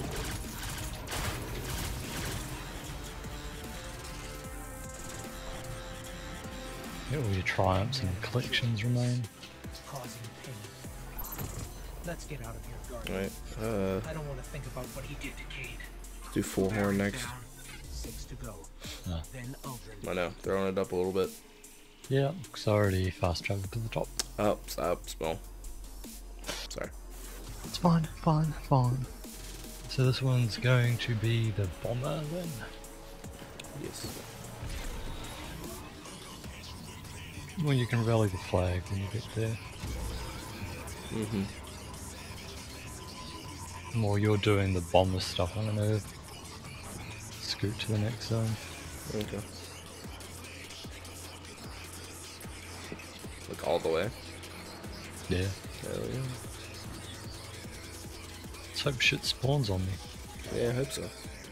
Yeah, all your triumphs and collections remain. Causing pain. Let's get out of here, Guardian. Alright, I don't want to think about what he did to Cade. do full horn next. Down, 6 to go. Oh. Then Uldren. I know, throwing it up a little bit. Yeah, because I already fast traveled to the top. Up, small. Sorry. It's fine, fine, fine. So this one's going to be the bomber then? Yes. Well, you can rally the flag when you get there. While you're doing the bomber stuff, I'm gonna scoot to the next zone. Okay. Like all the way. Yeah. Hell yeah. Let's hope shit spawns on me. Yeah, I hope so.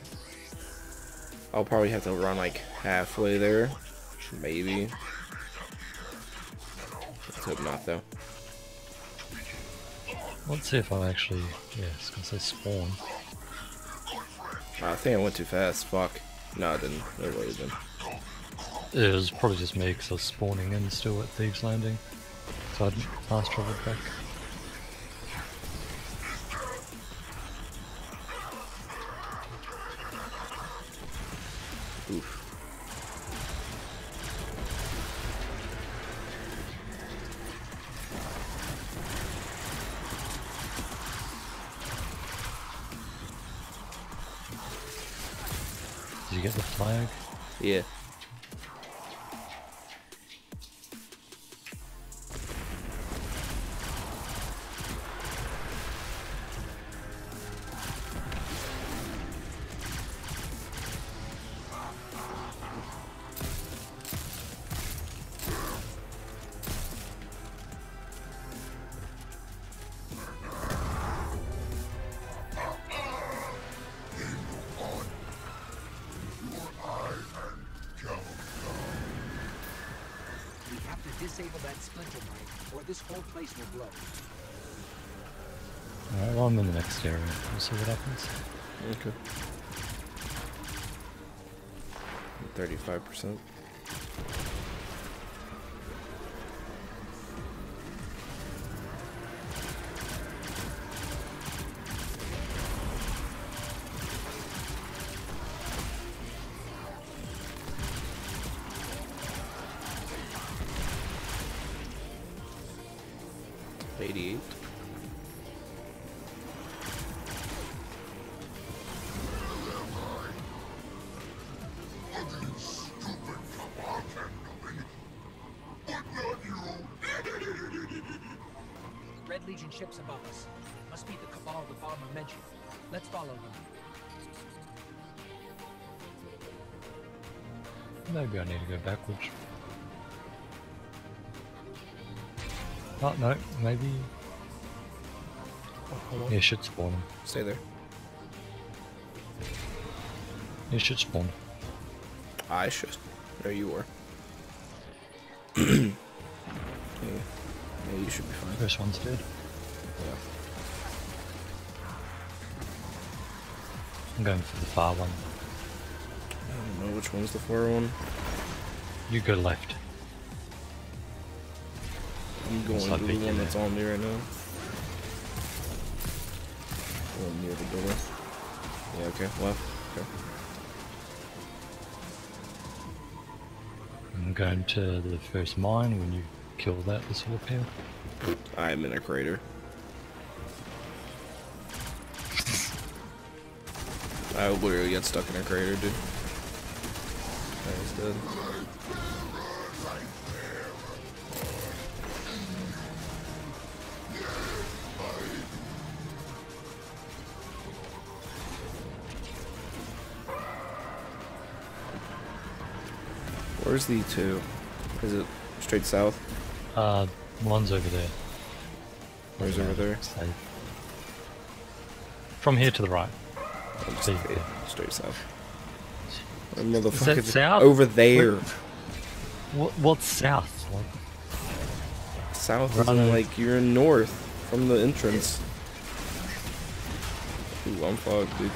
I'll probably have to run like halfway there. Maybe. Let's hope not though. Let's see if I actually, yeah, it's gonna say spawn. I think I went too fast. Fuck. No, I didn't. It really didn't. It was probably just me because I was spawning in still at Thieves Landing. So I'd fast traveled back. Oof. Did you get the flag? Yeah. We have to disable that splinter mine, or this whole place will blow. Alright, well I'm in the next area. We'll see what happens. Okay. 35%. $88. Red Legion ships above us. Must be the Cabal the bomber mentioned. Let's follow them. Maybe I need to go backwards. Oh no, maybe... Yeah, should spawn him. Stay there. You should spawn. I should. There you were. Yeah, you should be fine. First one's dead. Yeah. I'm going for the far one. I don't know which one's the far one. You go left. I'm going It's to not the big one in that's there. on me right now. One near the door. Yeah, okay, left. Okay. I'm going to the first mine. When you kill that, this will appear. I'm in a crater. I literally get stuck in a crater, dude. That is dead. Where's the two? Is it straight south? One's over there. Where's over there? So, from here to the right. See, Straight south. Is Motherfucker. that south? Over there. What's south? Like, South is Running. like you're in north from the entrance. Ooh, I'm fucked, dude.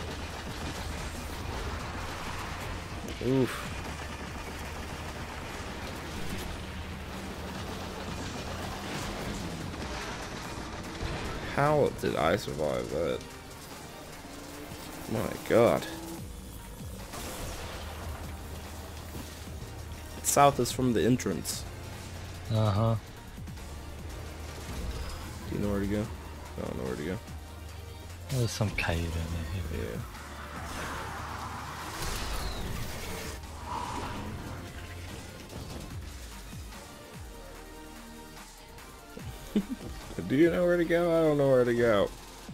Oof. How did I survive that? My god. South is from the entrance. uh-huh. Do you know where to go? I don't know where to go. There's some cave in there. Yeah. Do you know where to go? I don't know where to go.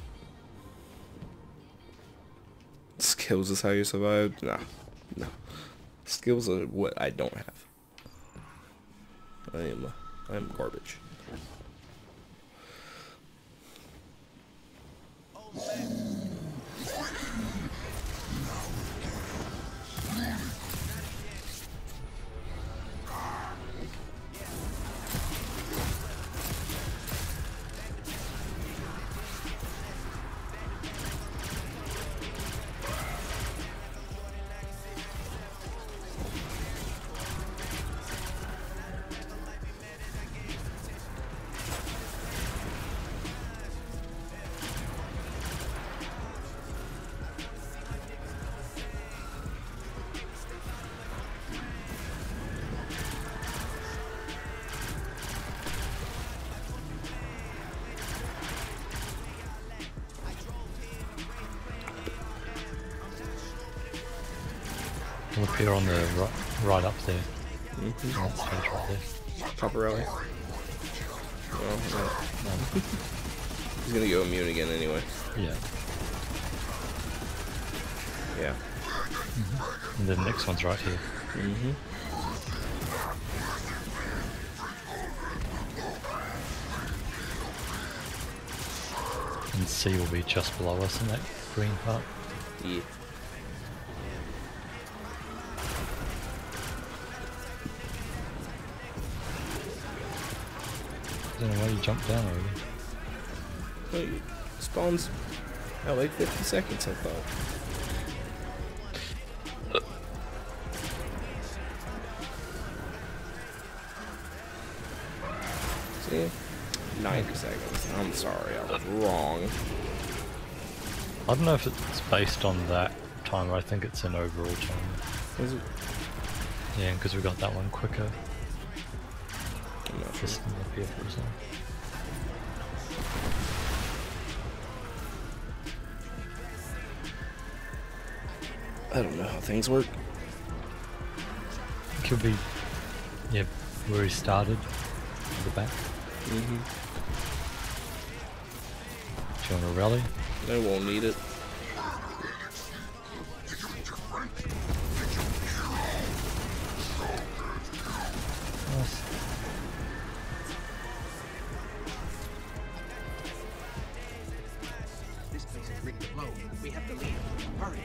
Skills is how you survive? Nah. No. Skills are what I don't have. I am garbage. It'll appear on the right up there. Mm-hmm. That stage right there. Paparelli. Oh, no. He's gonna go immune again anyway. Yeah. Yeah. And the next one's right here. Mm-hmm. And C will be just below us in that green part. Yeah. I don't know why you jumped down already. Wait, spawns at like 50 seconds, I thought. See? 90 seconds. I'm sorry, I was wrong. I don't know if it's based on that timer. I think it's an overall timer. Is it? Yeah, because we got that one quicker. I'm not sure. Just up here for a second. I don't know how things work. Could be, yeah, where he started, at the back. Mm-hmm. If you want to rally. They won't need it. Nice. This place is ready to blow. We have to leave. Hurry.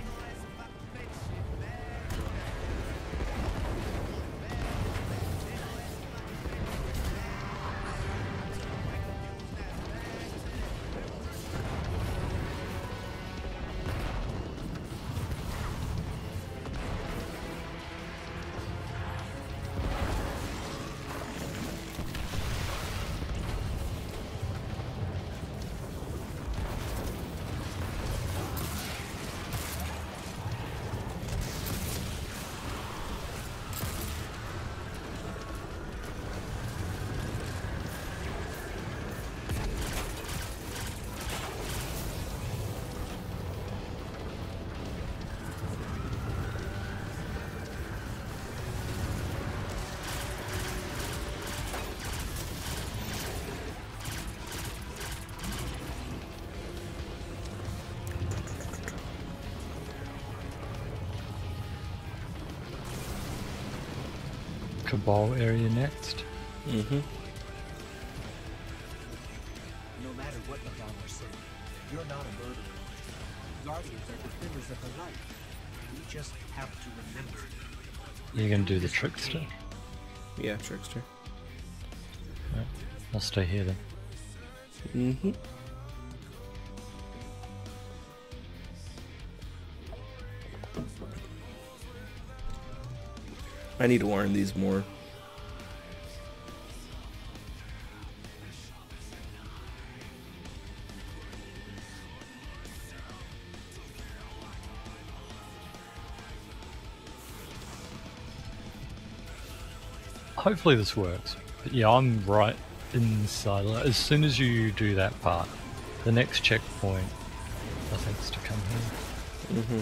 Cabal area next. Mm-hmm. No matter what Madonna said, you're not a murderer. Guardians are defenders of the light. We just have to remember. You're gonna do the trickster? Yeah, trickster. Right. I'll stay here then. Mm-hmm. I need to learn these more. Hopefully this works. But yeah, I'm right inside. Like, as soon as you do that part, the next checkpoint, I think, is to come here. Mm-hmm.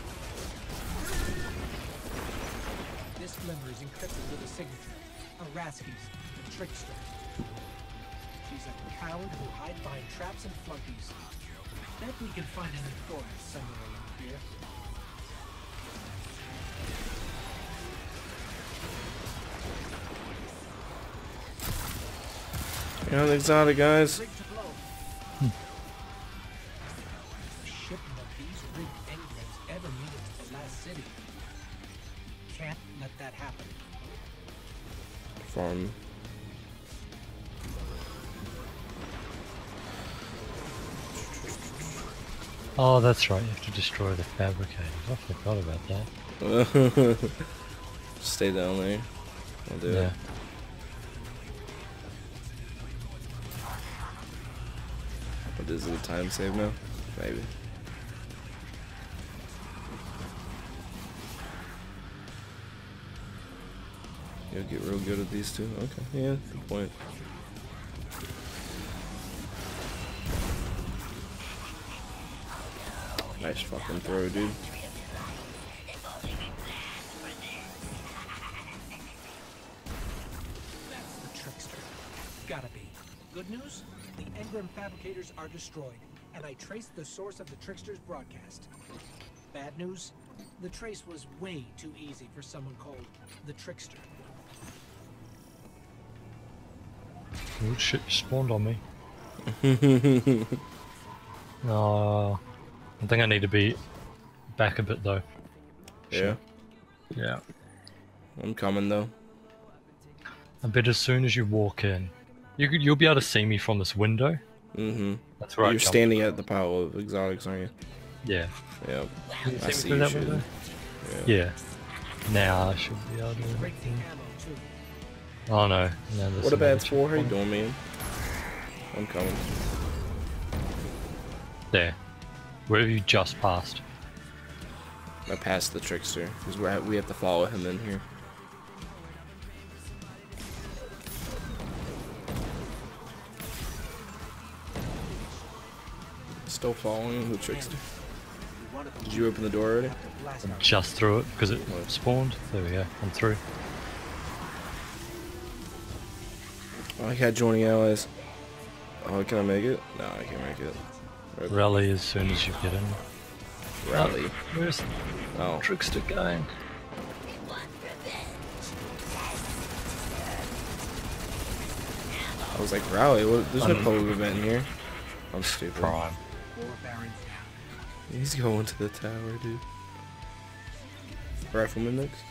This glimmer is encrypted with a signature. Araski's, the trickster. She's a coward who hide behind traps and flunkies. Bet we can find an authority somewhere around here. You know the exotic guys. Rig to blow. A shipment of these rigged engrams ever made it to the last city. Can't let that happen. Farm. Oh, that's right. You have to destroy the fabricators. I forgot about that. Stay down there. I'll do Yeah. it. What is it? A time save now? Maybe. You'll get real good at these two. Okay, yeah, good point. Nice fucking throw, dude. That's the trickster. Gotta be. Good news? The engram fabricators are destroyed, and I traced the source of the trickster's broadcast. Bad news? The trace was way too easy for someone called the trickster. Oh shit, you spawned on me. I think I need to be back a bit though. Yeah, Yeah. I'm coming though. I bet as soon as you walk in, you'll be able to see me from this window. Mm-hmm. That's right. You're standing at the pile of exotics, aren't you? Yeah. Yep. Can you I see see me through you that shooting. window? Yeah. Yeah. Now I should be able to. Break the ammo, too. Oh no. No, there's What about another four? How you checkpoint. doing, man? I'm coming. There. Wherever you just passed. I passed the trickster because we have to follow him in here. Still following the trickster. Did you open the door already? Blast out. Just through it because it spawned. There we go. I'm through. Oh, I got joining allies. Oh, can I make it? No, I can't make it. Okay. Rally as soon as you get in. Rally. Where's the Oh, trickster going? I was like, rally? What? There's no public event in here. I'm stupid. Prime. 4 barons down. He's going to the tower, dude. Rifleman next.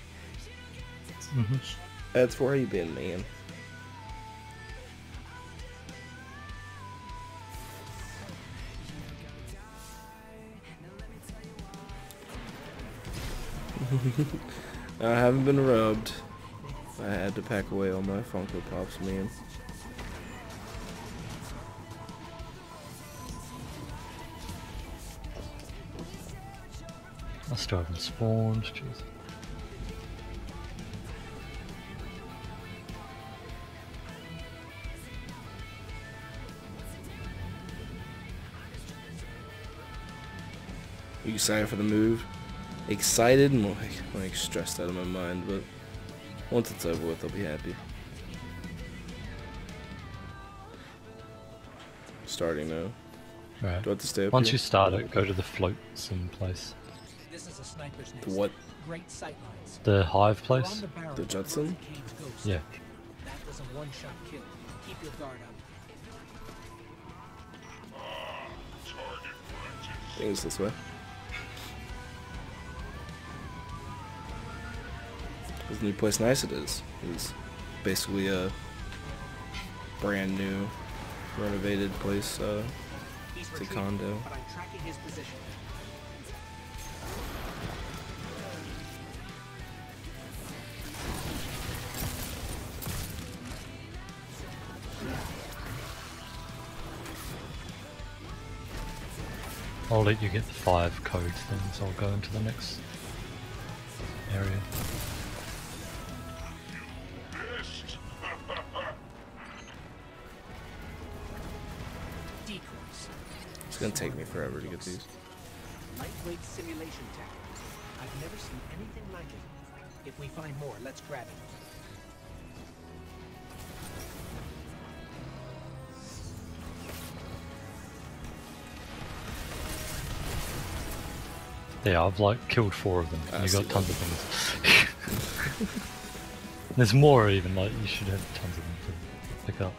Mhm. That's where you been, man. I haven't been rubbed. I had to pack away all my Funko Pops, man. I still haven't spawned. Jeez. You excited for the move? Excited and like stressed out of my mind, but once it's over with, I'll be happy. Starting now. Right. Do I have to stay up Once here? you start it, go to the floats in place. This is a sniper's nest. What? great sightlines. The hive We're on place? the barrel The of Judson? Cade's ghost. Yeah. That was a one-shot kill. Keep your guard up. I think it's this way. This new place nice it is. It's basically a brand new renovated place. He's It's a retreating, condo. but I'm tracking his position. I'll let you get the 5 code things. I'll go into the next area. Decoys. It's gonna take me forever to get these. Lightweight simulation tech. I've never seen anything like it. If we find more, let's grab it. Yeah, I've like killed 4 of them. I You see got tons of things. There's more even, like you should have tons of them to pick up.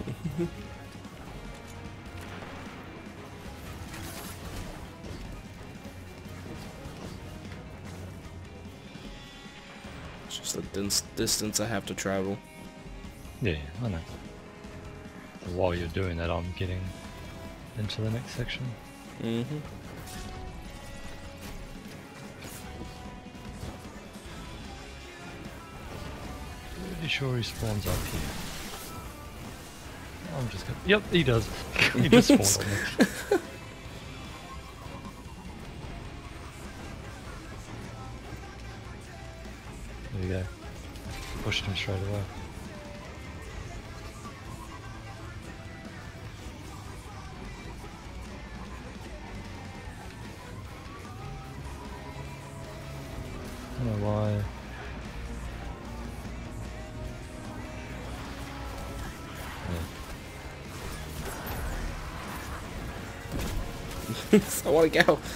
It's just the distance I have to travel. Yeah, I know. And while you're doing that, I'm getting into the next section. Mm-hmm. Pretty sure he spawns up here. I'm just gonna. Yep, he does. He just spawned on me. There you go. Pushed him straight away. I don't know why. I want to go.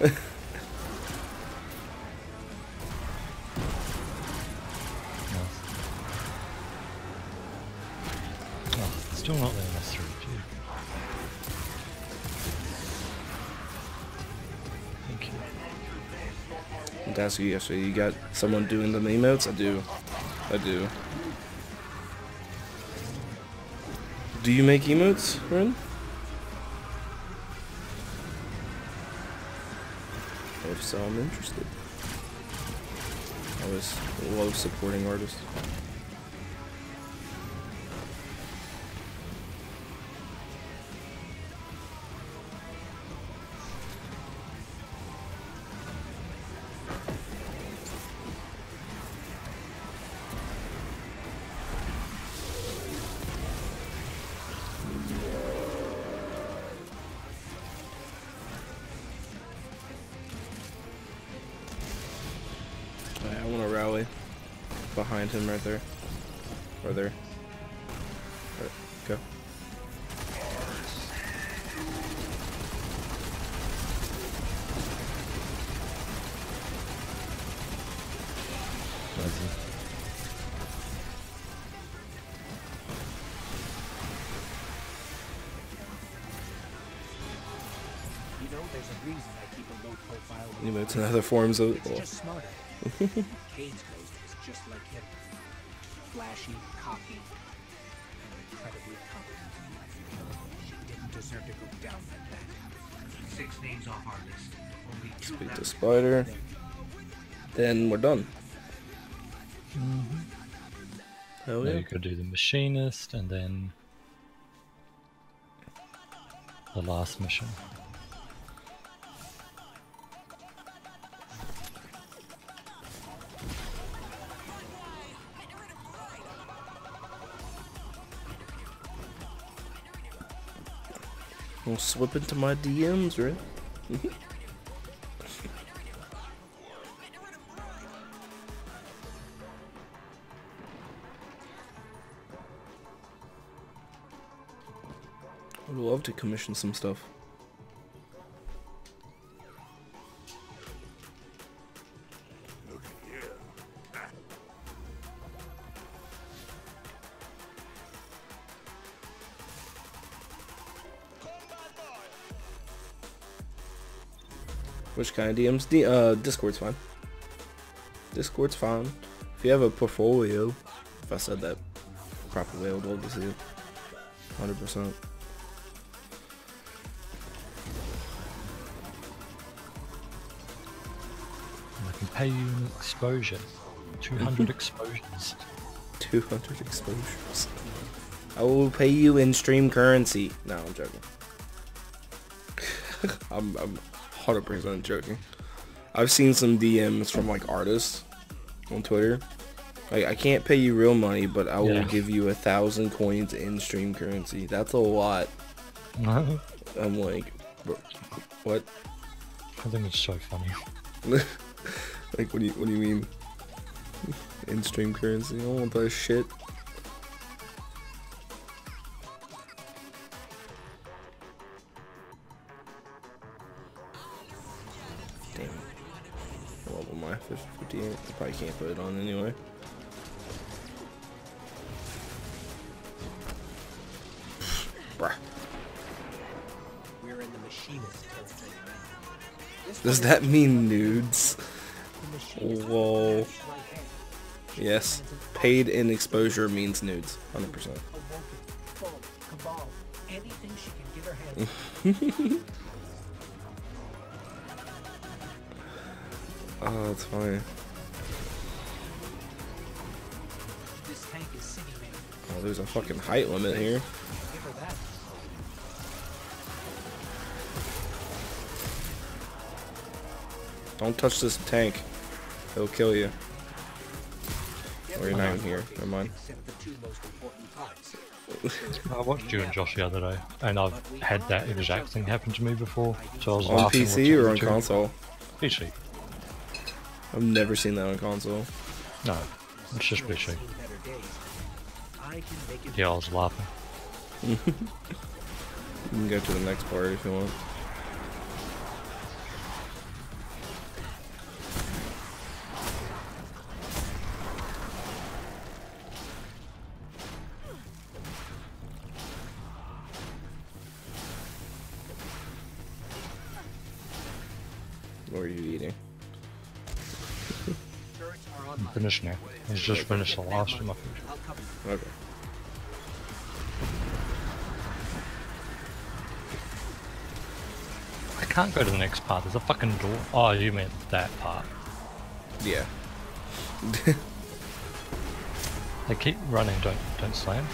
Oh, still not letting us through. Gee. Thank you. To ask you yesterday, you got someone doing the emotes? I do. I do. Do you make emotes, Ren? If so, I'm interested. I always love supporting artists. Alright, I want to rally behind him right there. Or there. Alright, go. You know, there's a reason I keep a low profile. Emotes and other forms of. It's just smarter. Cade's ghost is just like him. Flashy, cocky, and incredibly competent. She didn't deserve to go down like that. 6 names off our list. Only 2 Beat the left. spider. Then we're done. Hell Now yeah. you could do the machinist and then the last mission. I'll slip into my DMs, right? I would love to commission some stuff. Looking Which kind of DMs? Discord's fine. Discord's fine. If you have a portfolio, if I said that properly, I would love to see it. 100%. I can pay you an exposure. 200 exposures. 200 exposures. I will pay you in stream currency. No, I'm joking. I'm 100% joking. I've seen some DMs from like artists on Twitter. Like, I can't pay you real money, but I will give you 1,000 coins in stream currency. That's a lot. I'm like, bro, what? I think it's so funny. Like, what do you mean? In stream currency? I don't want that shit. Damn. What level am I? 58? I probably can't put it on anyway. Bruh. We're in the machinist territory now. This Does one that is mean nudes? the machinist Whoa. right hand. Yes. Paid in exposure means nudes. 100%. Awoken, full, cabal, anything she can get her hands on. Oh, that's funny. This tank is city made. Oh, there's a fucking height limit here. Give her that. Don't touch this tank. It'll kill you. Or you're not even here. Never mind. Except the two most important parts. I watched you and Josh the other day, and I've had that exact thing happen to me before. So I was On laughing PC or on watching console? PC. I've never seen that on console. No, it's just PC. Seen better days. I can make it. Yeah, I was laughing. You can go to the next part if you want. What are you eating? Turrets are I'm online. finished now. He's just finished the last of my food. I'll cover you. Okay. I can't go to the next part. There's a fucking door. Oh, you meant that part. Yeah. They keep running. Don't slam.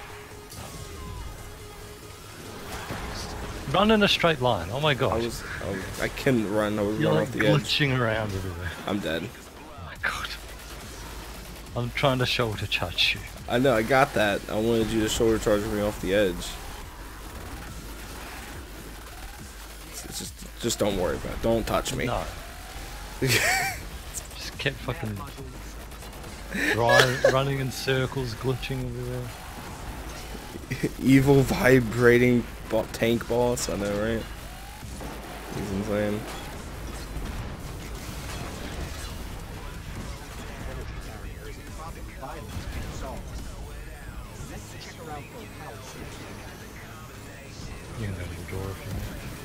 Run in a straight line. Oh my god. I couldn't run. I was You're running like off the edge. glitching around everywhere. I'm dead. Oh my god. I'm trying to shoulder charge you. I know. I got that. I wanted you to shoulder charge me off the edge. It's just don't worry about it. Don't touch me. No. Just kept fucking running in circles, glitching everywhere. Evil vibrating tank boss. I know, right? He's insane. You can go to the door if you want.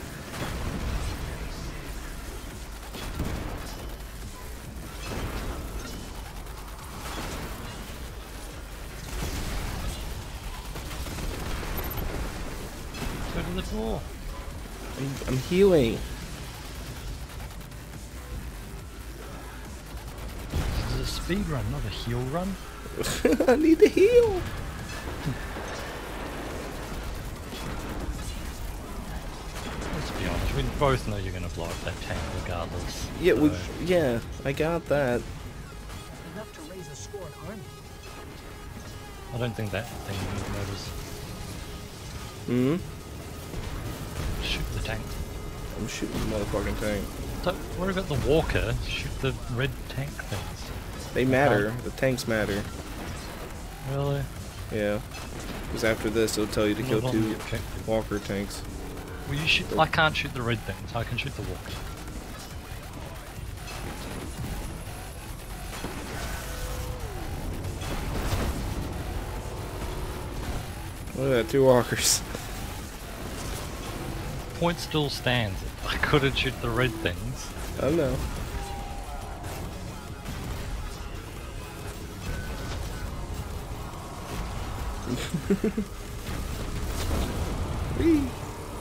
Go to the door. I'm healing. This is a speed run, not a heal run. I need to heal. Let's be honest, we both know you're gonna blow up that tank regardless. Yeah, so- yeah, I got that. Enough to raise a sworn army. I don't think that thing matters. Hmm. Shoot the tank. I'm shooting the motherfucking tank. Don't worry about the walker, shoot the red tank things. They matter. The tanks matter. Really? Yeah. Because after this, it'll tell you to kill Not on 2 the objective. walker tanks. Well, you shoot. I can't shoot the red things, I can shoot the walker. Look at that, 2 walkers. Point still stands at I couldn't shoot the red things. I know. Whee.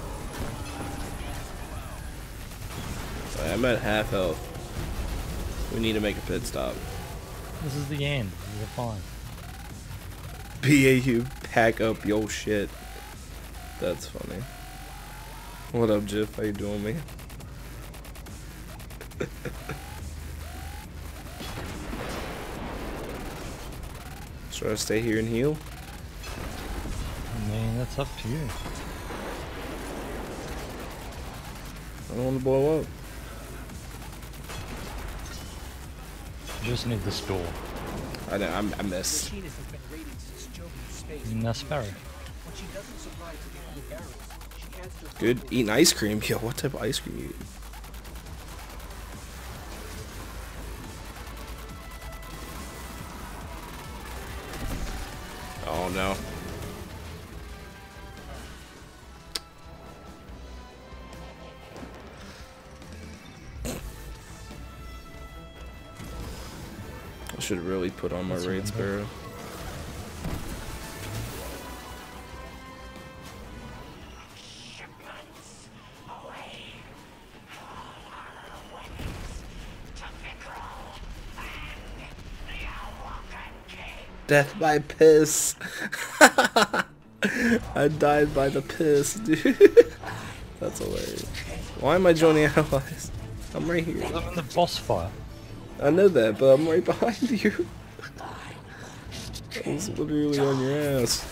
Alright, I'm at half health. We need to make a pit stop. This is the end. You're fine. BAU, pack up yo shit. That's funny. What up, Jiff? How you doing, man? Should I stay here and heal? I mean, that's up to you. I don't want to blow up. You just need the store. I know, I missed. Machine has been raided since Jovi's space. Nasperry. When she doesn't supply to the other barrels, she adds to Good. Eating ice cream. Yo, what type of ice cream you eat? Oh no. I should really put on my That's raid remember. sparrow. Death by piss. I died by the piss, dude. That's hilarious. Why am I joining allies? I'm right here. I'm in the boss fight. I know that, but I'm right behind you. I was literally on your ass.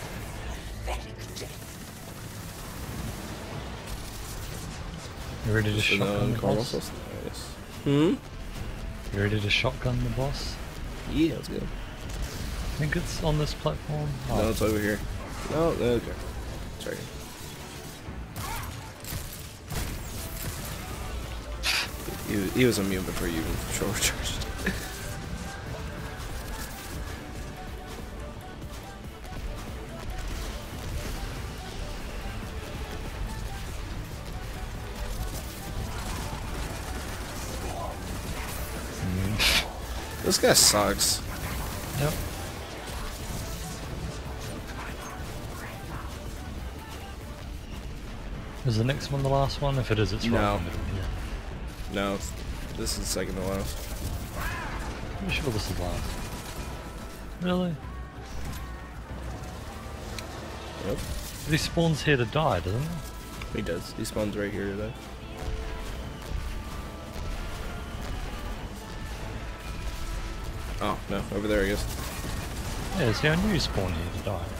You ready to shotgun the boss? Nice. Hmm? You ready to shotgun the boss? Yeah, let's go. I think it's on this platform. No, it's over here. No, okay. It's right here. He was immune before you even short charged. This guy sucks. Yep. Is the next one the last one? If it is, it's right No. in the middle here. No, this is second to last. Pretty sure this is last. Really? Yep. He spawns here to die, doesn't he? He does. He spawns right here today. Oh, no, over there I guess. Yeah, see, I knew he spawned here to die.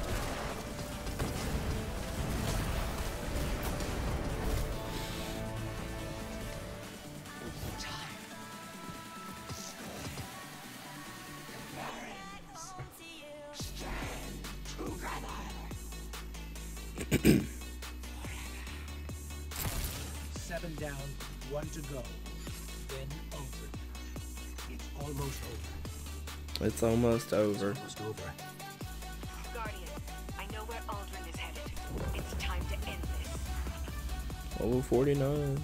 Seven down, one to go. Then over. It's almost over. It's almost over. Almost over. Guardian, I know where Aldrin is headed. It's time to end this. Level 49.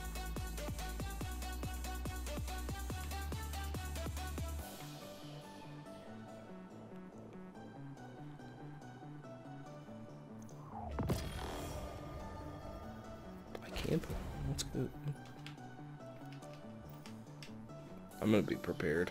I can't put. That's good. I'm gonna be prepared.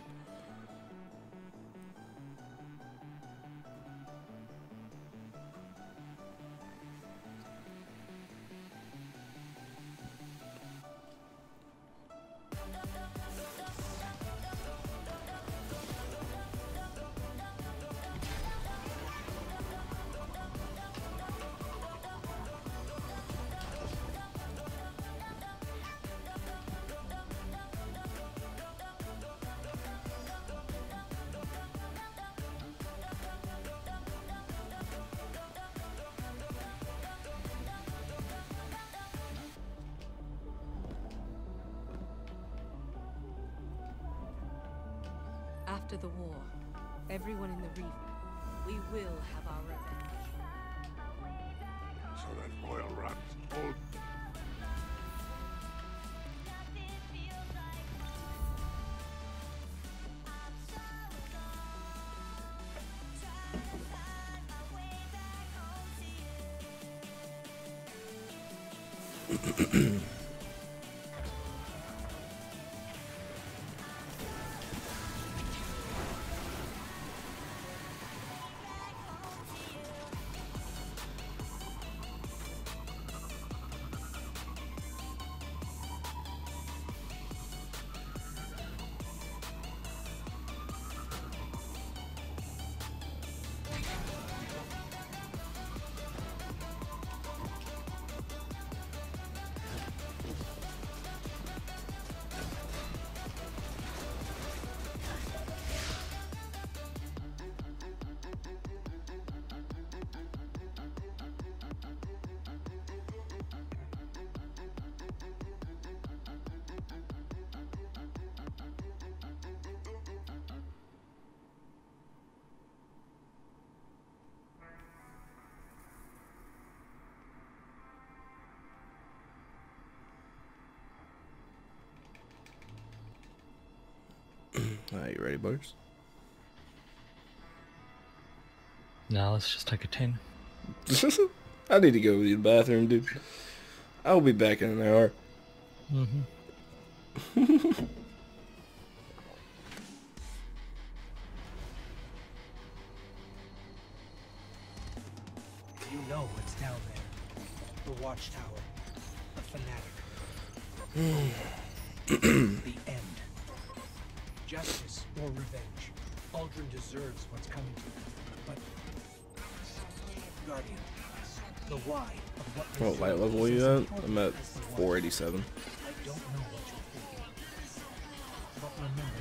After the war, everyone in the region, we will have our revenge. So that oil runs old. Alright, you ready, Butters? Now let's just take a 10. I need to go to the bathroom, dude. I'll be back in an hour. You know what's down there. The Watchtower. The Fanatic. The end. Justice or revenge. Aldrin deserves what's coming to him. But Guardian, the why of what What light level are you at? I'm at 487. I don't know what you're thinking. But remember,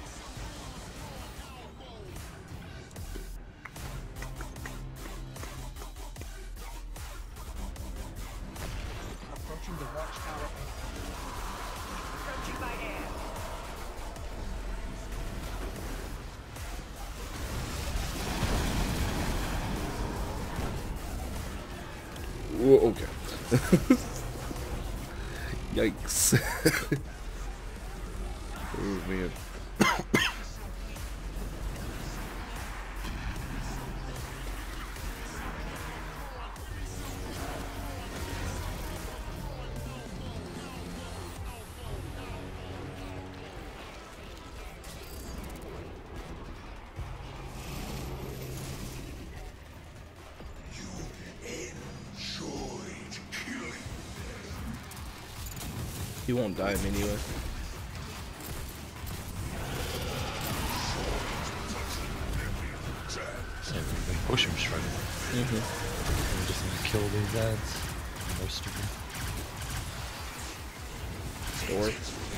approaching the Watchtower. Approaching by air. Whoa, okay. Yikes. Oh, man. He won't die anyway. Yeah, we can push him straight away. We just need to kill these ads. Most of them. Door.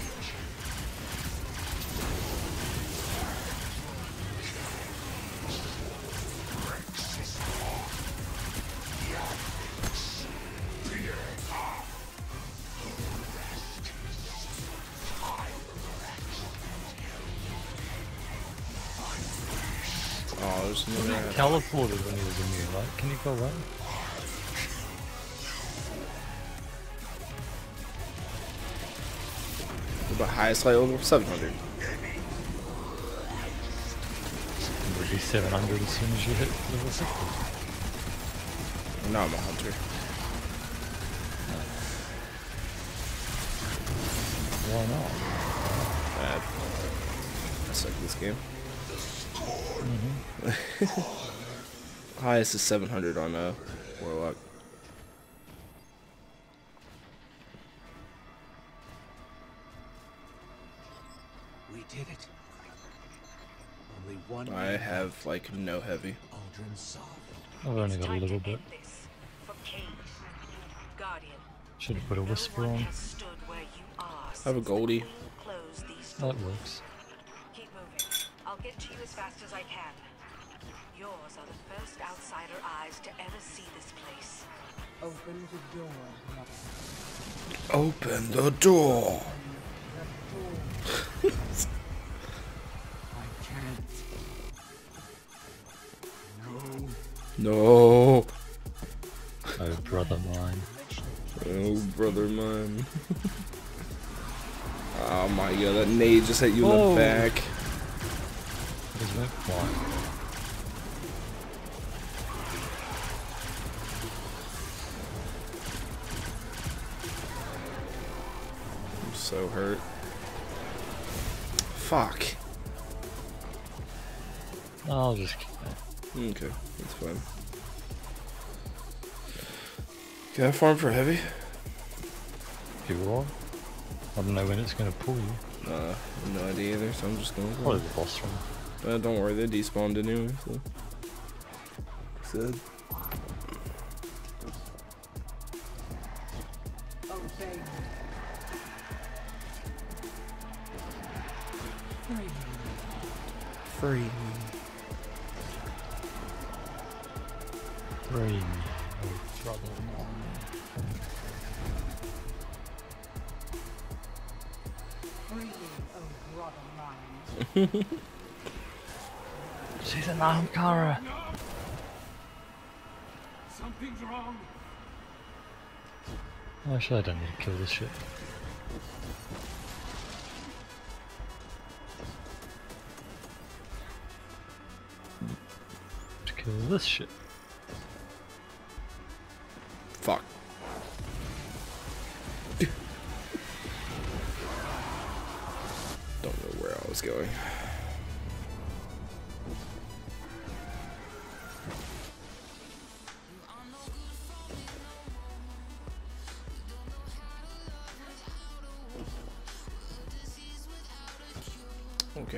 Oh, there's no way. Teleported when he was immune, right? Can you go away? What about highest light level? 700. It would be 700 as soon as you hit level 60. No, I'm a hunter. Why not? Bad. I suck at this game. Highest is 700 on Warlock. We did it. Only one. I have like no heavy. Aldrin solved. I've only got a little bit. Guardian, Should have put a no whisper one on. has stood where you are I have a since Goldie. the Queen closed these That doors. works. Keep moving. I'll get to you as fast as I can. Yours are the first outsider eyes to ever see this place. Open the door. Open the door. I can't. No. No. Oh, brother mine. Oh, brother mine. Oh my god, that nade just hit you in Oh. the back. What is that? Why? so hurt. Fuck. I'll just keep that. Okay, that's fine. Can I farm for heavy? If you want. I don't know when it's going to pull you. No idea either, so I'm just going to Probably the boss room. don't worry, they despawned anyway, so. Said. Obey. Free me. Free me, oh brother. Free me, oh brother mine. She's an Ahamkara. Something's wrong. Actually, I don't need to kill this shit. To kill this shit. Fuck. Don't know where I was going. Okay.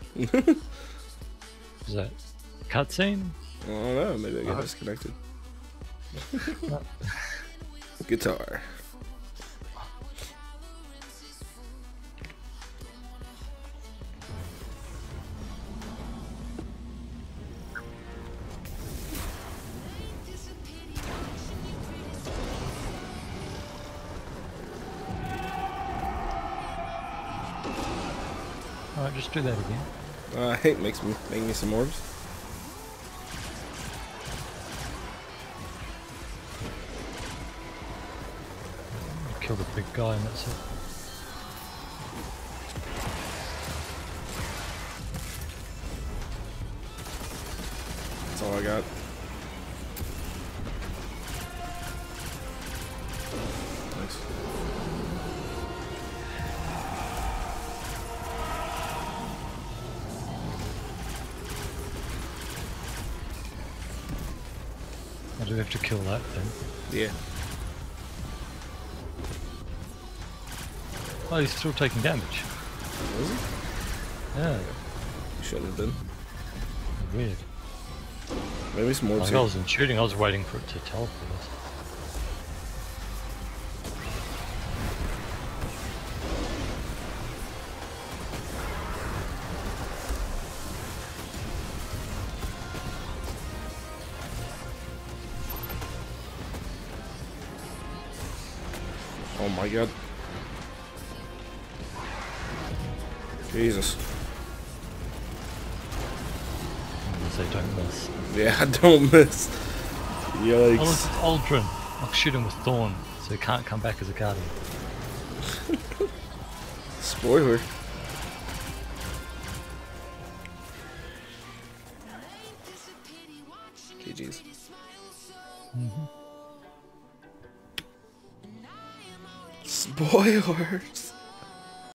Is that cutscene? I don't know, maybe I got disconnected. Guitar. Alright, just do that again. I hate make me some orbs. Kill the big guy and that's it. That's all I got. Nice. I do have to kill that thing. Yeah. Oh, he's still taking damage. Was he? Yeah, You should have been. weird. Maybe some orbs Like I here. wasn't shooting, I was waiting for it to teleport us. Oh my god. Jesus. And they don't miss. Yeah, I don't miss. Oh look, Yikes. it's Aldrin. I'll shoot him with Thorn, so he can't come back as a guardian. Spoiler. GG's. Spoilers.